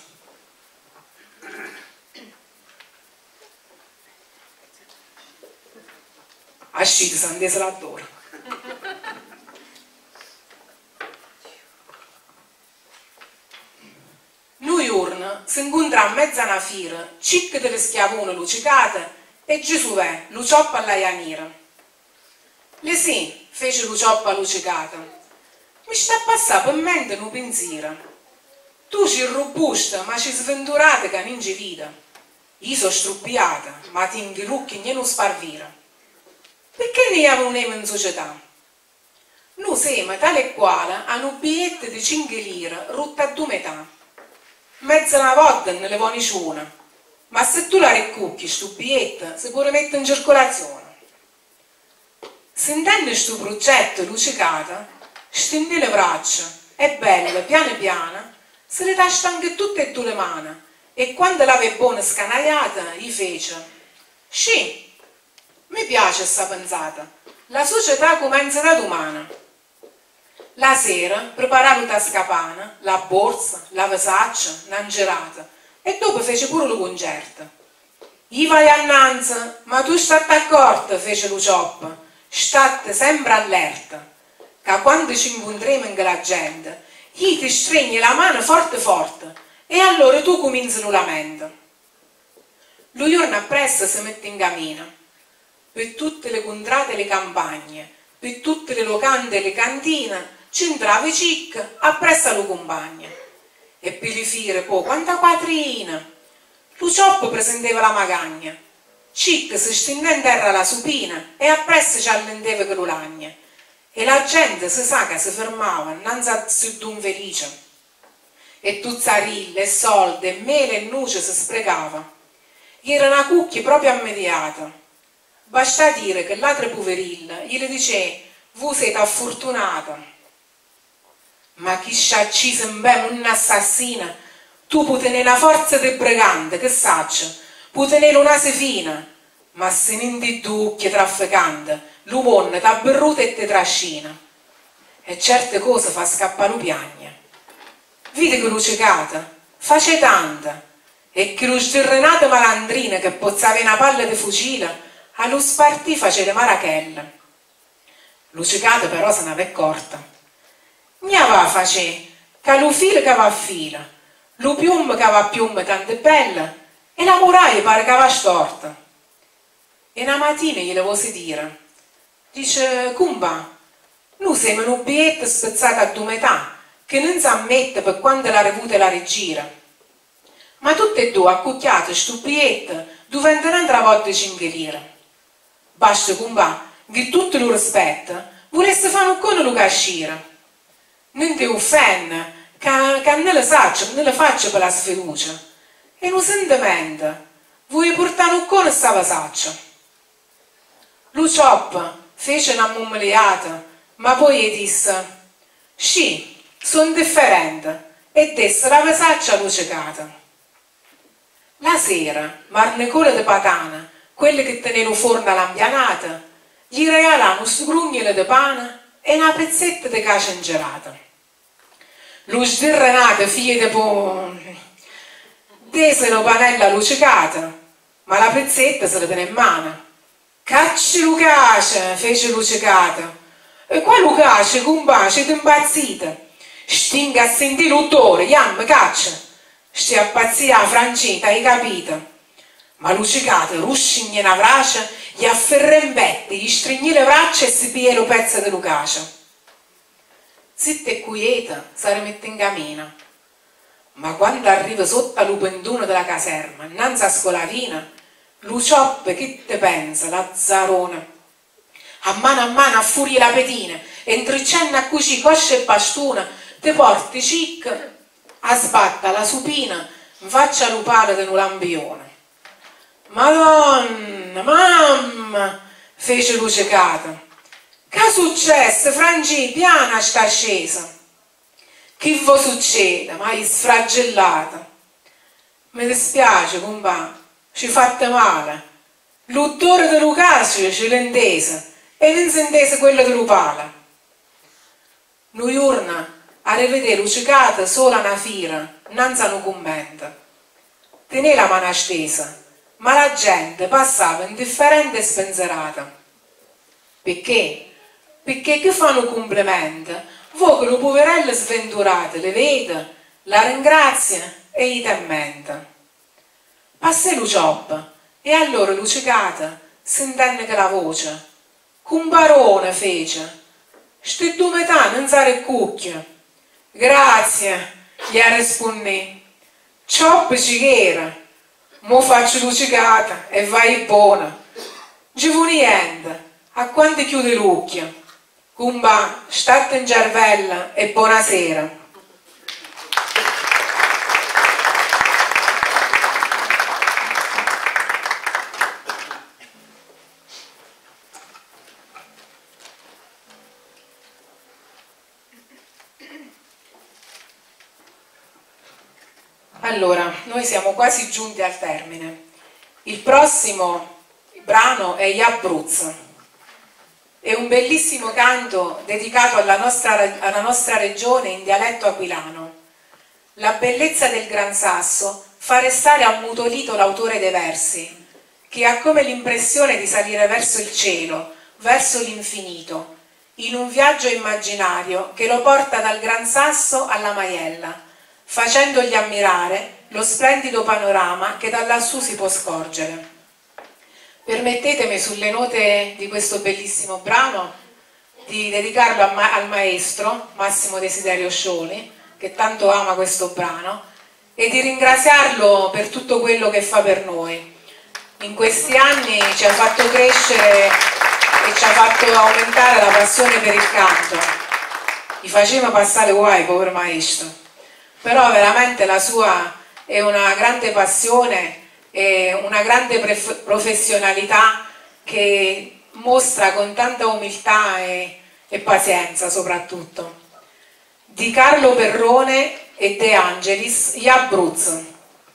Speaker 2: A scito, San Desolatore. Noi urna si incontra a mezza una fira, cicche delle schiavone lucicate e Gesuvè, Lucioppa alla Ianira. Le sì, fece Lucioppa lucicata. Mi sta a passare per mente un pensiero. Tu ci robusta, ma ci sventurate che non ci vita. Io sono struppiata, ma ti inghirrucchi e non sparvira. Perché ne abbiamo un in società? Noi siamo tale e quale a un biglietto di cinque lire rotto a due metà. Mezza una volta ne le vuoi una, ma se tu la ricucchi sto biglietto si può rimettere in circolazione. Sentendo sto progetto lucicato, stendi le braccia e belle, piano piano, se le tasta anche tutte e due le mani e quando l'ave buona scanagliata gli fece: sì, mi piace sta pensata, la società comincia da domani. La sera preparava la tascapana, la borsa, la vesaccia, un'angelata e dopo fece pure il concerto. Io vai annanzi, ma tu state accorta, fece Lucioppa, state sempre allerta, che quando ci incontriamo in la gente, io ti stringi la mano forte forte e allora tu cominci il lamento. Lui giorno appresso si mette in cammino, per tutte le contrade e le campagne, per tutte le locande e le cantine, c'entrava cic, appresso alla compagna. E per le fiere poi, quanta quattrina! Lucioppo presentava la magagna. Cic si stendeva in terra la supina e appresso ci allendeva che l'ulagna. E la gente si sa che si fermava innanzi a d'un felice. e tuzzarille, e soldi, e mele e nuce si sprecava. Era una cucchia proprio immediata. Basta dire che l'altra poverilla gli le dice: voi siete affortunata. Ma chi sciacci sembra un'assassina? Tu puoi tenere la forza del brigante, che saccia, puoi tenere una fina, ma se non di ducchie trafficante, l'uomo t'ha berruta e te trascina. E certe cose fa scappare lo piagne. Vedi che lucicata, face tanta, e che lo stirrenata malandrina che pozzava una palla di fucile, allo spartì face le marachelle. Lucicata però se n'aveva accorta. Nia va face, che lo filo che va a fila, lo piumbo che va a piumbo tanto bella, e la muraglia pare che va storta. E una mattina gliele vosi dire, dice: cumba, noi siamo un biglietto spezzato a due metà, che non si ammette per quando la revuta la regira. Ma tutte e due accucchiate sto biglietto, dove venderanno tra volte cinque lire. Basta, cumba, che tutto lo rispetto, volesse fare un cono lo cascire. Non ti offende, che, che non le saccio, non le faccio per la sfiducia. E non sentimento, vuoi portare un cono e stava saccia. Lo ciop fece una mummeliata, ma poi gli disse: sì, sono differente, e desse la pesaccia lucicata. La sera, Marnicole di Patana, quelle che teneva il forno all'ambianata, gli regalava un sgrugnolo di pane e una pezzetta di cacia ingerata. Lo sdirrenato, figlio di po... dese la panella lucicata, ma la pezzetta se la tenne in mano. Cacci lo cace, fece lucicata. E qua lo cace, combace, impazzita. Stinga a sentire l'odore, yam, caccia. Stia a pazzire a francetta, hai capito? Ma lucicata, ruscigna una brace, gli afferra in vette, gli stringi le braccia e si piglia lo pezzo di Lucacia. Zitta e quieta, si rimette in cammino. Ma quando arriva sotto lo penduno della caserma, innanzi a scolavina, Lucioppe, che te pensa, Lazzarone? A mano a mano a furia la petina, entricenna a cuci coscia e bastuna, te porti cic, a sbatta la supina, in faccia lupare di un lampione. Madonna, mamma, fece lucicata. Che successe, Frangi, piana sta scesa. Che vo succede, ma è sfragellata. Mi dispiace, compà, ci fatte male. L'odore di Lucasio ce l'intese e non si intese quello di Lupala. Noi urna a rivedere lucicata sola una fira, non sanno commenta. Tenè la mano stesa, ma la gente passava indifferente e spensierata. Perché? Perché che fanno complimenti, voi che le poverelle sventurate le vede, la ringrazia e gli temmenta. Passè Lucioppa e allora lucicata sentenne che la voce, comparone fece, sti due metà non sare cucchia. Grazie, gli ha risponde, cioppa cichera, mo faccio lucicata e vai buona. Ci fu niente, a quando chiude l'occhio. Cumba, state in cervella e buonasera. Allora, noi siamo quasi giunti al termine. Il prossimo brano è Gli Abruzzo. È un bellissimo canto dedicato alla nostra, alla nostra regione in dialetto aquilano. La bellezza del Gran Sasso fa restare ammutolito l'autore dei versi, che ha come l'impressione di salire verso il cielo, verso l'infinito, in un viaggio immaginario che lo porta dal Gran Sasso alla Maiella, facendogli ammirare lo splendido panorama che da lassù si può scorgere. Permettetemi, sulle note di questo bellissimo brano, di dedicarlo al maestro Massimo Desiderio Scioli, che tanto ama questo brano, e di ringraziarlo per tutto quello che fa per noi. In questi anni ci ha fatto crescere e ci ha fatto aumentare la passione per il canto. Gli faceva passare guai, povero maestro. però veramente la sua è una grande passione e una grande professionalità che mostra con tanta umiltà e, e pazienza soprattutto. Di Carlo Perrone e De Angelis, gli Abruzzo.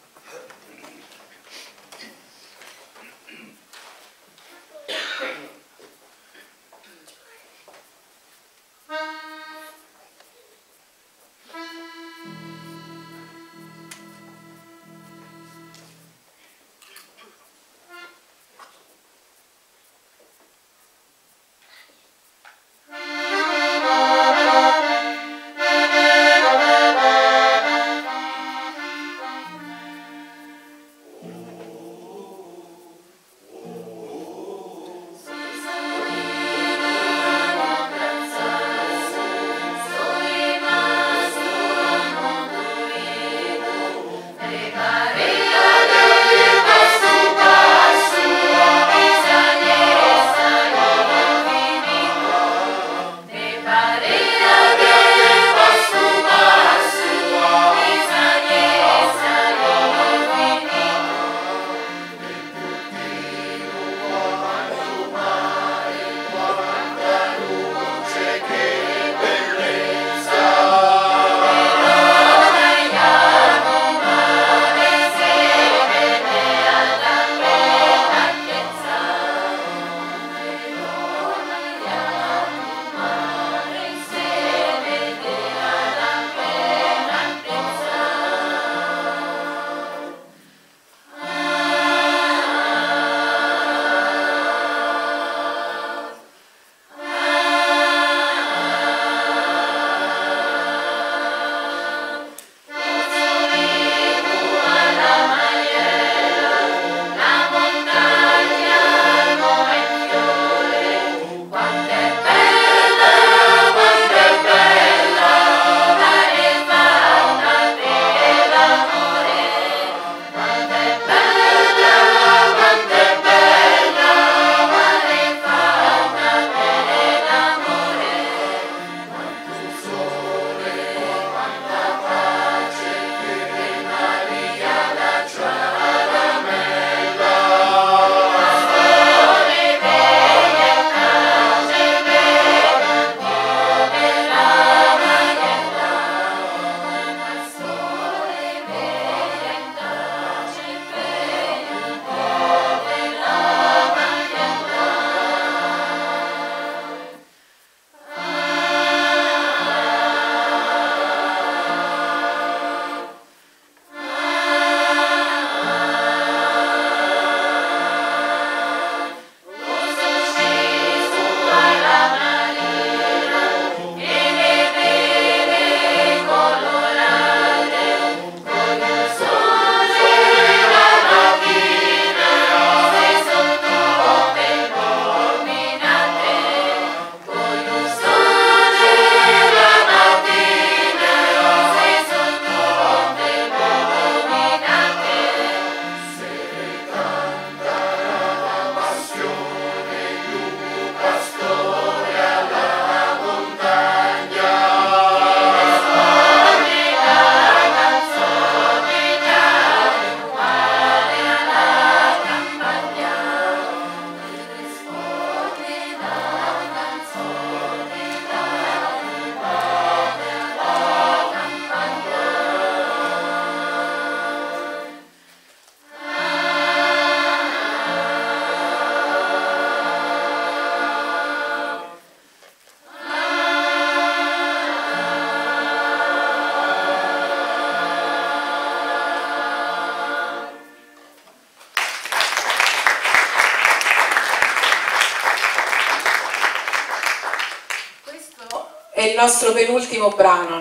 Speaker 2: è il nostro penultimo brano.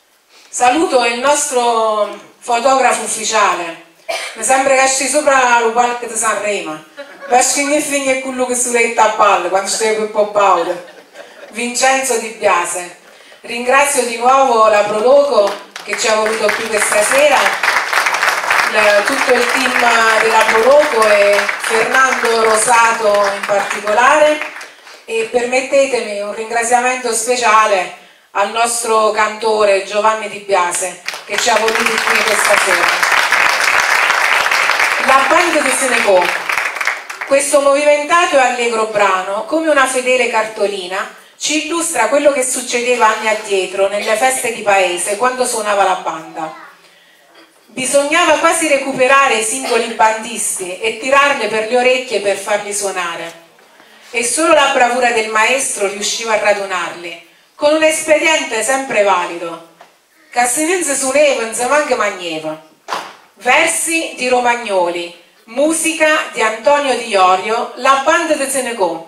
Speaker 2: Saluto il nostro fotografo ufficiale. Mi sembra che esci sopra lo palco di Sanremo. Perché ne finì quello che si letta a balle quando stai per Poppaura. Vincenzo Di Biase. Ringrazio di nuovo la Proloco che ci ha voluto qui questa sera, il, tutto il team della Proloco e Fernando Rosato in particolare, e permettetemi un ringraziamento speciale al nostro cantore Giovanni Di Biase, che ci ha voluti qui questa sera. La Bande de Seneco, questo movimentato e allegro brano, come una fedele cartolina, ci illustra quello che succedeva anni addietro nelle feste di paese quando suonava la banda. Bisognava quasi recuperare i singoli bandisti e tirarli per le orecchie per farli suonare. E solo la bravura del maestro riusciva a radunarli, con un espediente sempre valido. Che se non si suoneva, non si manca magneva. Versi di Romagnoli, musica di Antonio Di Iorio, La Bande de Seneco.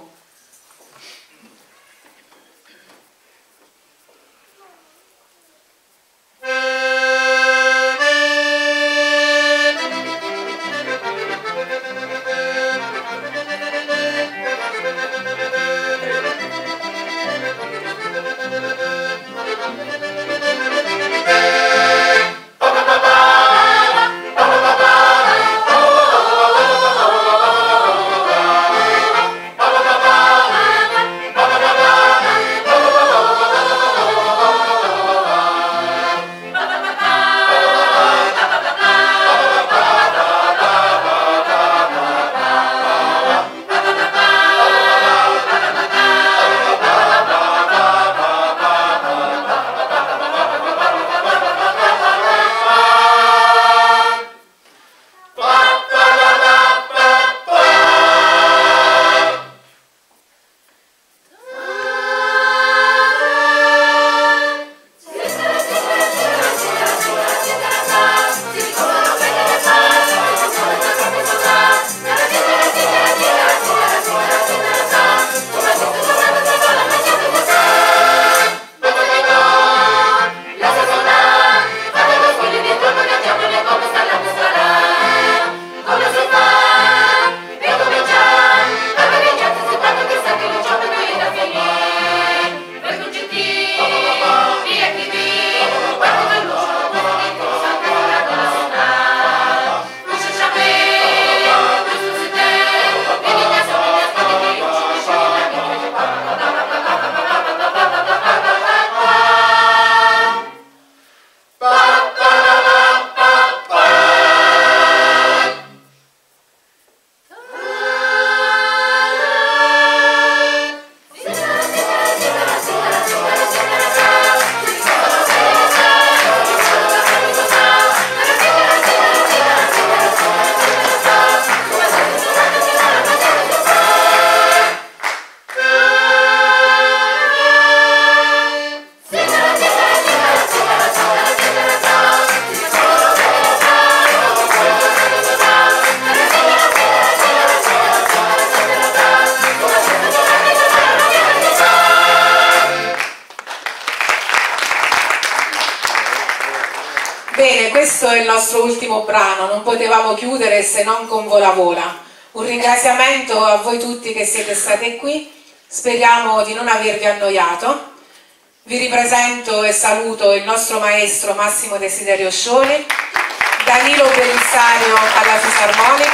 Speaker 2: Bene, questo è il nostro ultimo brano, non potevamo chiudere se non con Vola Vola. Un ringraziamento a voi tutti che siete state qui, speriamo di non avervi annoiato. Vi ripresento e saluto il nostro maestro Massimo Desiderio Scioli, Danilo Belisario alla fisarmonica,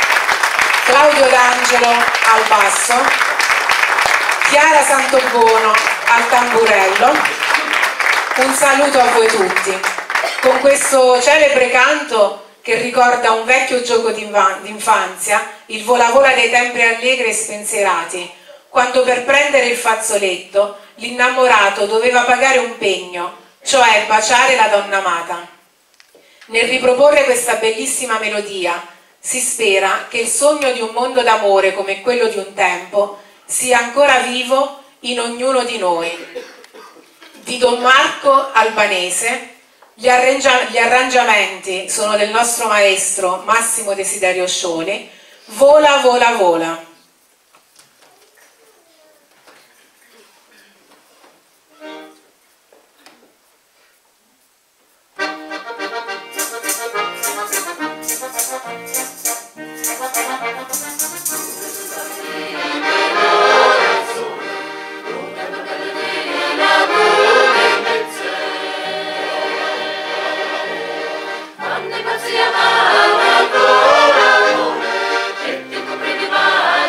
Speaker 2: Claudio D'Angelo al basso, Chiara Santobuono al tamburello. Un saluto a voi tutti. Con questo celebre canto che ricorda un vecchio gioco d'infanzia, il vola vola dei tempi allegri e spensierati, quando per prendere il fazzoletto l'innamorato doveva pagare un pegno, cioè baciare la donna amata. Nel riproporre questa bellissima melodia si spera che il sogno di un mondo d'amore come quello di un tempo sia ancora vivo in ognuno di noi. Di Don Marco Albanese. Gli, gli arrangiamenti sono del nostro maestro Massimo Desiderio Scioli. Vola, vola, vola.
Speaker 4: Quando si amava ancora amore, e ti copri di mare.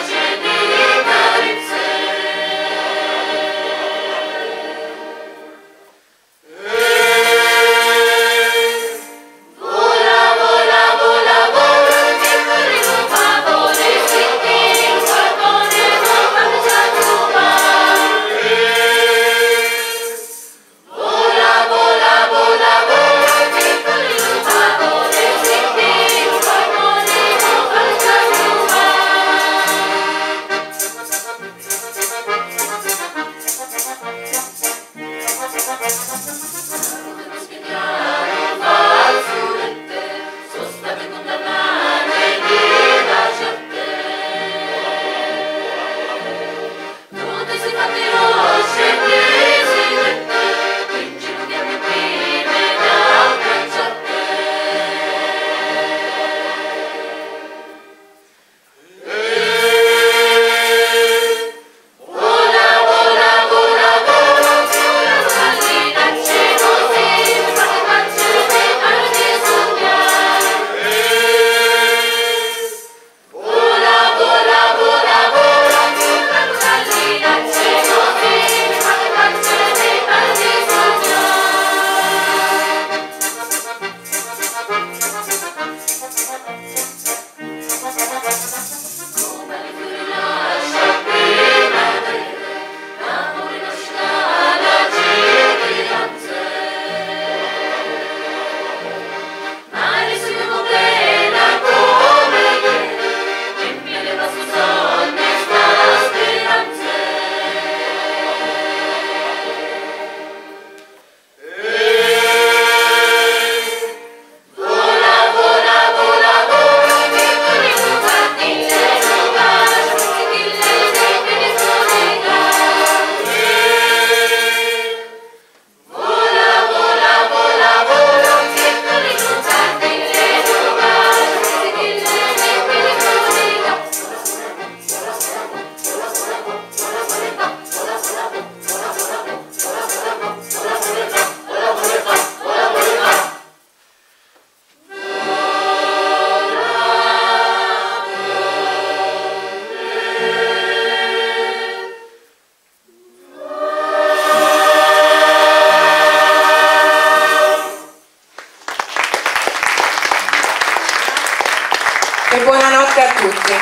Speaker 2: E buonanotte a tutti.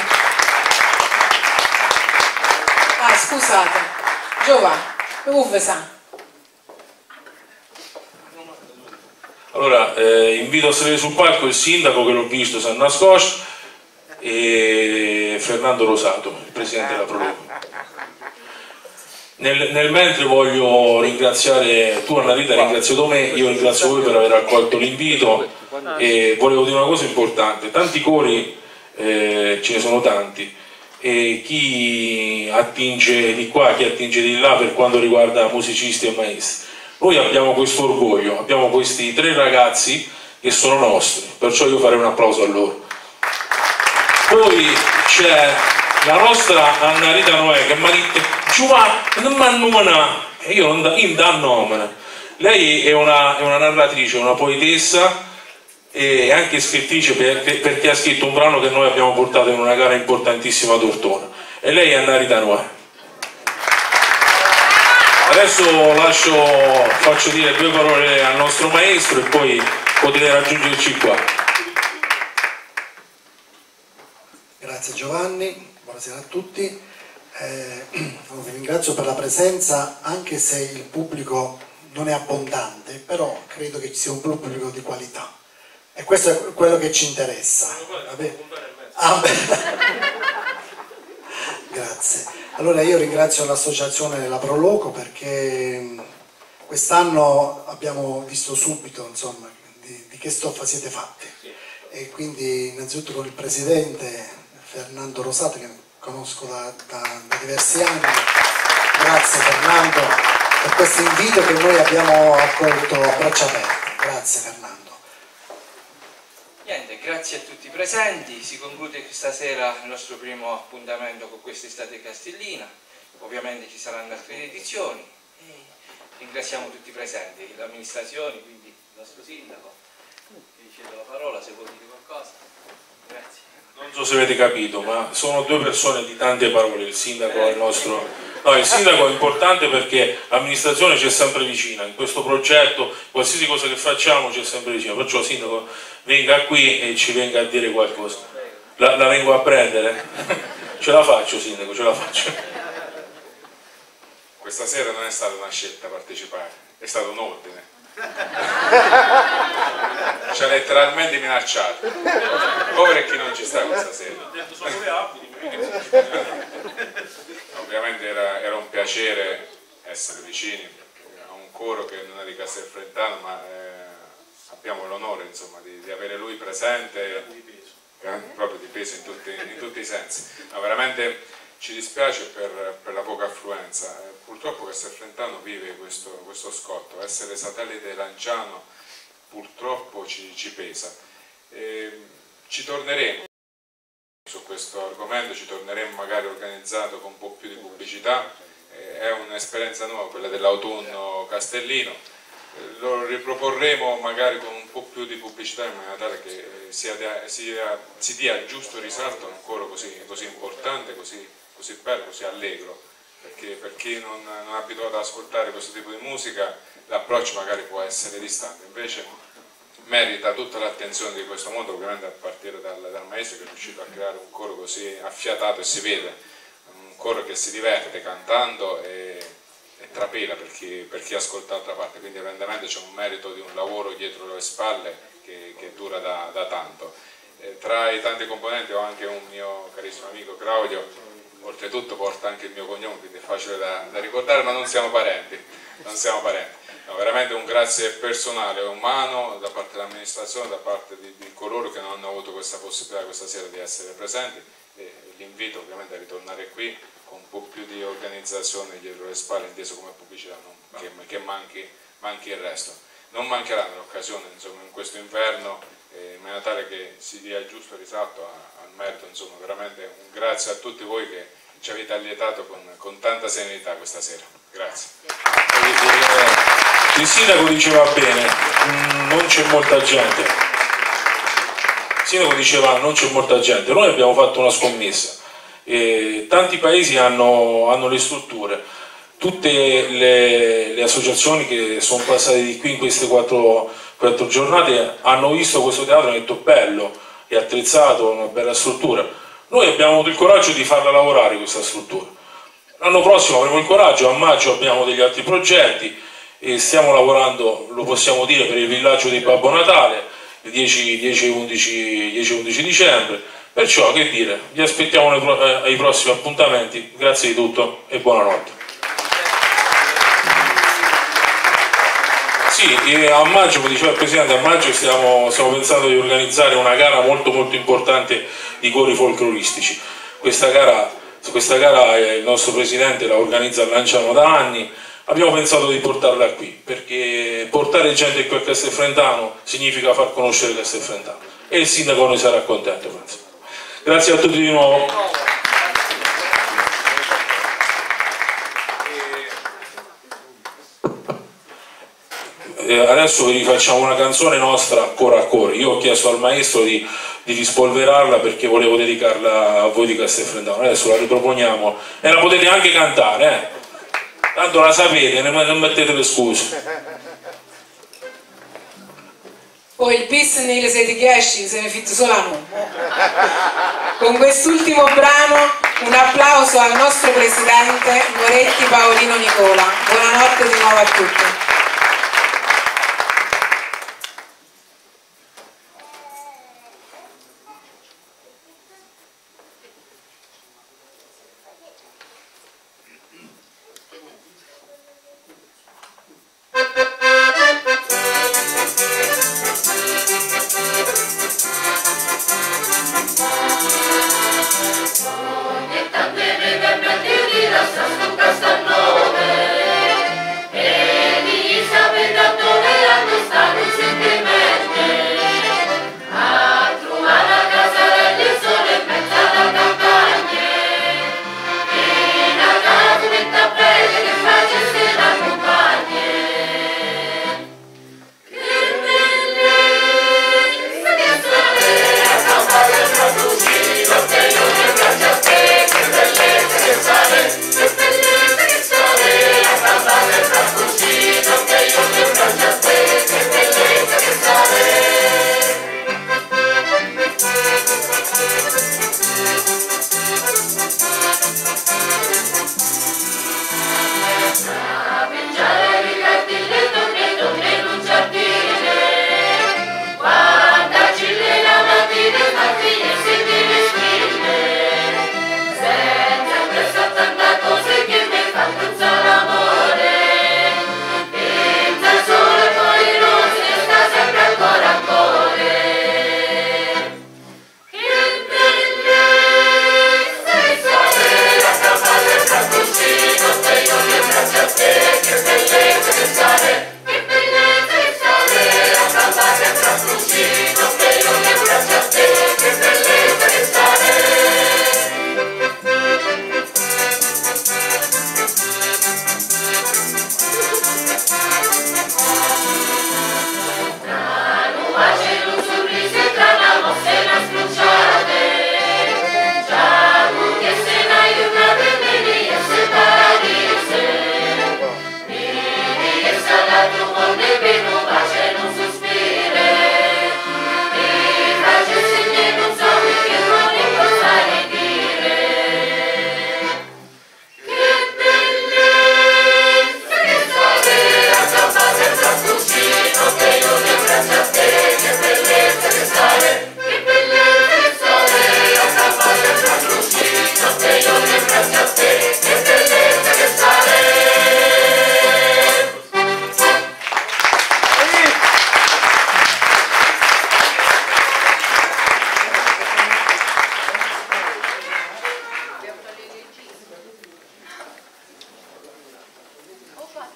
Speaker 2: Ah, scusate. Giovanni, dove sa?
Speaker 1: Allora, eh, invito a salire sul palco il sindaco, che l'ho visto, si è nascosto, e Fernando Rosato, il presidente della Proloco. Nel, nel mentre voglio ringraziare, tu Anna Rita hai ringraziato me, io ringrazio voi per aver accolto l'invito, e volevo dire una cosa importante: tanti cori, eh, ce ne sono tanti, e chi attinge di qua, chi attinge di là per quanto riguarda musicisti e maestri. Noi abbiamo questo orgoglio, abbiamo questi tre ragazzi che sono nostri, perciò io farei un applauso a loro. Poi c'è la nostra Anna Rita Noè che mi ha detto Giovanni, non mi annona, e io non da nome. Lei è una, è una narratrice, una poetessa e anche scrittrice, perché, perché ha scritto un brano che noi abbiamo portato in una gara importantissima a Tortona, e lei è Anna Rita Noè. Adesso lascio, faccio dire due parole al nostro maestro e poi potete raggiungerci qua.
Speaker 5: Grazie Giovanni, buonasera a tutti. Eh, vi ringrazio per la presenza, anche se il pubblico non è abbondante, però credo che ci sia un pubblico di qualità e questo è quello che ci interessa. Ah, grazie. Allora io ringrazio l'associazione della Proloco perché quest'anno abbiamo visto subito, insomma, di, di che stoffa siete fatti, e quindi innanzitutto con il presidente Fernando Rosato, che conosco da, da, da diversi anni. Grazie Fernando per questo invito che noi abbiamo accolto a braccia aperte. Grazie Fernando.
Speaker 6: Niente, grazie a tutti i presenti. Si conclude stasera il nostro primo appuntamento con quest'estate castellina. Ovviamente ci saranno altre edizioni e ringraziamo tutti i presenti, l'amministrazione, quindi il nostro sindaco. Vi cedo la parola se vuoi dire qualcosa. Grazie.
Speaker 1: Non so se avete capito, ma sono due persone di tante parole. Il sindaco è il nostro... No, il sindaco è importante perché l'amministrazione ci è sempre vicina. In questo progetto, qualsiasi cosa che facciamo ci è sempre vicina. Perciò sindaco, venga qui e ci venga a dire qualcosa. La, la vengo a prendere? Ce la faccio sindaco, ce la faccio.
Speaker 7: Questa sera non è stata una scelta partecipare, è stato un ordine. Ci ha letteralmente minacciato. Povero chi non ci sta questa sera. Ovviamente era, era un piacere essere vicini a un coro che non è di Castelfrettano, ma eh, abbiamo l'onore insomma di, di avere lui presente, eh, proprio di peso in tutti, in tutti i sensi. Ma veramente ci dispiace per, per la poca affluenza, eh, purtroppo Castelfrettano vive questo, questo scotto, essere satellite Lanciano purtroppo ci, ci pesa. E, ci torneremo su questo argomento, ci torneremo magari organizzato con un po' più di pubblicità, eh, è un'esperienza nuova quella dell'autunno castellino, eh, lo riproporremo magari con un po' più di pubblicità in maniera tale che eh, sia, sia, si dia il giusto risalto a un coro così, così importante, così, così bello, così allegro, perché per chi non, non è abituato ad ascoltare questo tipo di musica l'approccio magari può essere distante, invece merita tutta l'attenzione di questo mondo, ovviamente a partire dal, dal maestro che è riuscito a creare un coro così affiatato, e si vede, un coro che si diverte cantando e, e trapela per chi, per chi ascolta l'altra parte, quindi evidentemente c'è un merito di un lavoro dietro le spalle che, che dura da, da tanto. E tra i tanti componenti ho anche un mio carissimo amico Claudio, oltretutto porta anche il mio cognome, quindi è facile da, da ricordare, ma non siamo parenti, non siamo parenti. No, veramente un grazie personale e umano da parte dell'amministrazione, da parte di, di coloro che non hanno avuto questa possibilità questa sera di essere presenti, e l'invito ovviamente a ritornare qui con un po' più di organizzazione dietro le spalle, inteso come pubblicità, non, che, che manchi, manchi il resto. Non mancherà l'occasione insomma in questo inverno, eh, in maniera tale che si dia il giusto risalto a, al merito, insomma veramente un grazie a tutti voi che ci avete allietato con, con tanta serenità questa sera. Grazie.
Speaker 1: Il sindaco diceva bene, non c'è molta gente. Il sindaco diceva non c'è molta gente. Noi abbiamo fatto una scommessa. E tanti paesi hanno, hanno le strutture. Tutte le, le associazioni che sono passate di qui in queste quattro, quattro giornate hanno visto questo teatro e hanno detto bello, è attrezzato, una bella struttura. Noi abbiamo avuto il coraggio di farla lavorare questa struttura. L'anno prossimo avremo il coraggio, a maggio abbiamo degli altri progetti e stiamo lavorando, lo possiamo dire, per il villaggio di Babbo Natale il dieci e undici dicembre, perciò che dire, vi aspettiamo ai prossimi appuntamenti, grazie di tutto e buonanotte. Sì, e a maggio, come diceva il Presidente, a maggio stiamo, stiamo pensando di organizzare una gara molto molto importante di cori folcloristici. Questa gara, questa gara il nostro Presidente la organizza a Lanciano da anni. Abbiamo pensato di portarla qui, perché portare gente qui a Castelfrettano significa far conoscere Castelfrettano e il Sindaco ne sarà contento, penso. Grazie a tutti di nuovo. E adesso vi rifacciamo una canzone nostra coro a coro. Io ho chiesto al maestro di, di rispolverarla perché volevo dedicarla a voi di Castelfrettano. Adesso la riproponiamo e la potete anche cantare, eh? Tanto la sapete, non mettete le scuse.
Speaker 2: Poi il bis nelle siete dieci, se ne fitto solo a noi. Con quest'ultimo brano un applauso al nostro presidente Moretti Paolino Nicola. Buonanotte di nuovo a tutti.
Speaker 4: E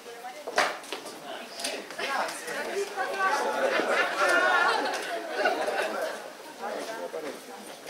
Speaker 2: Grazie.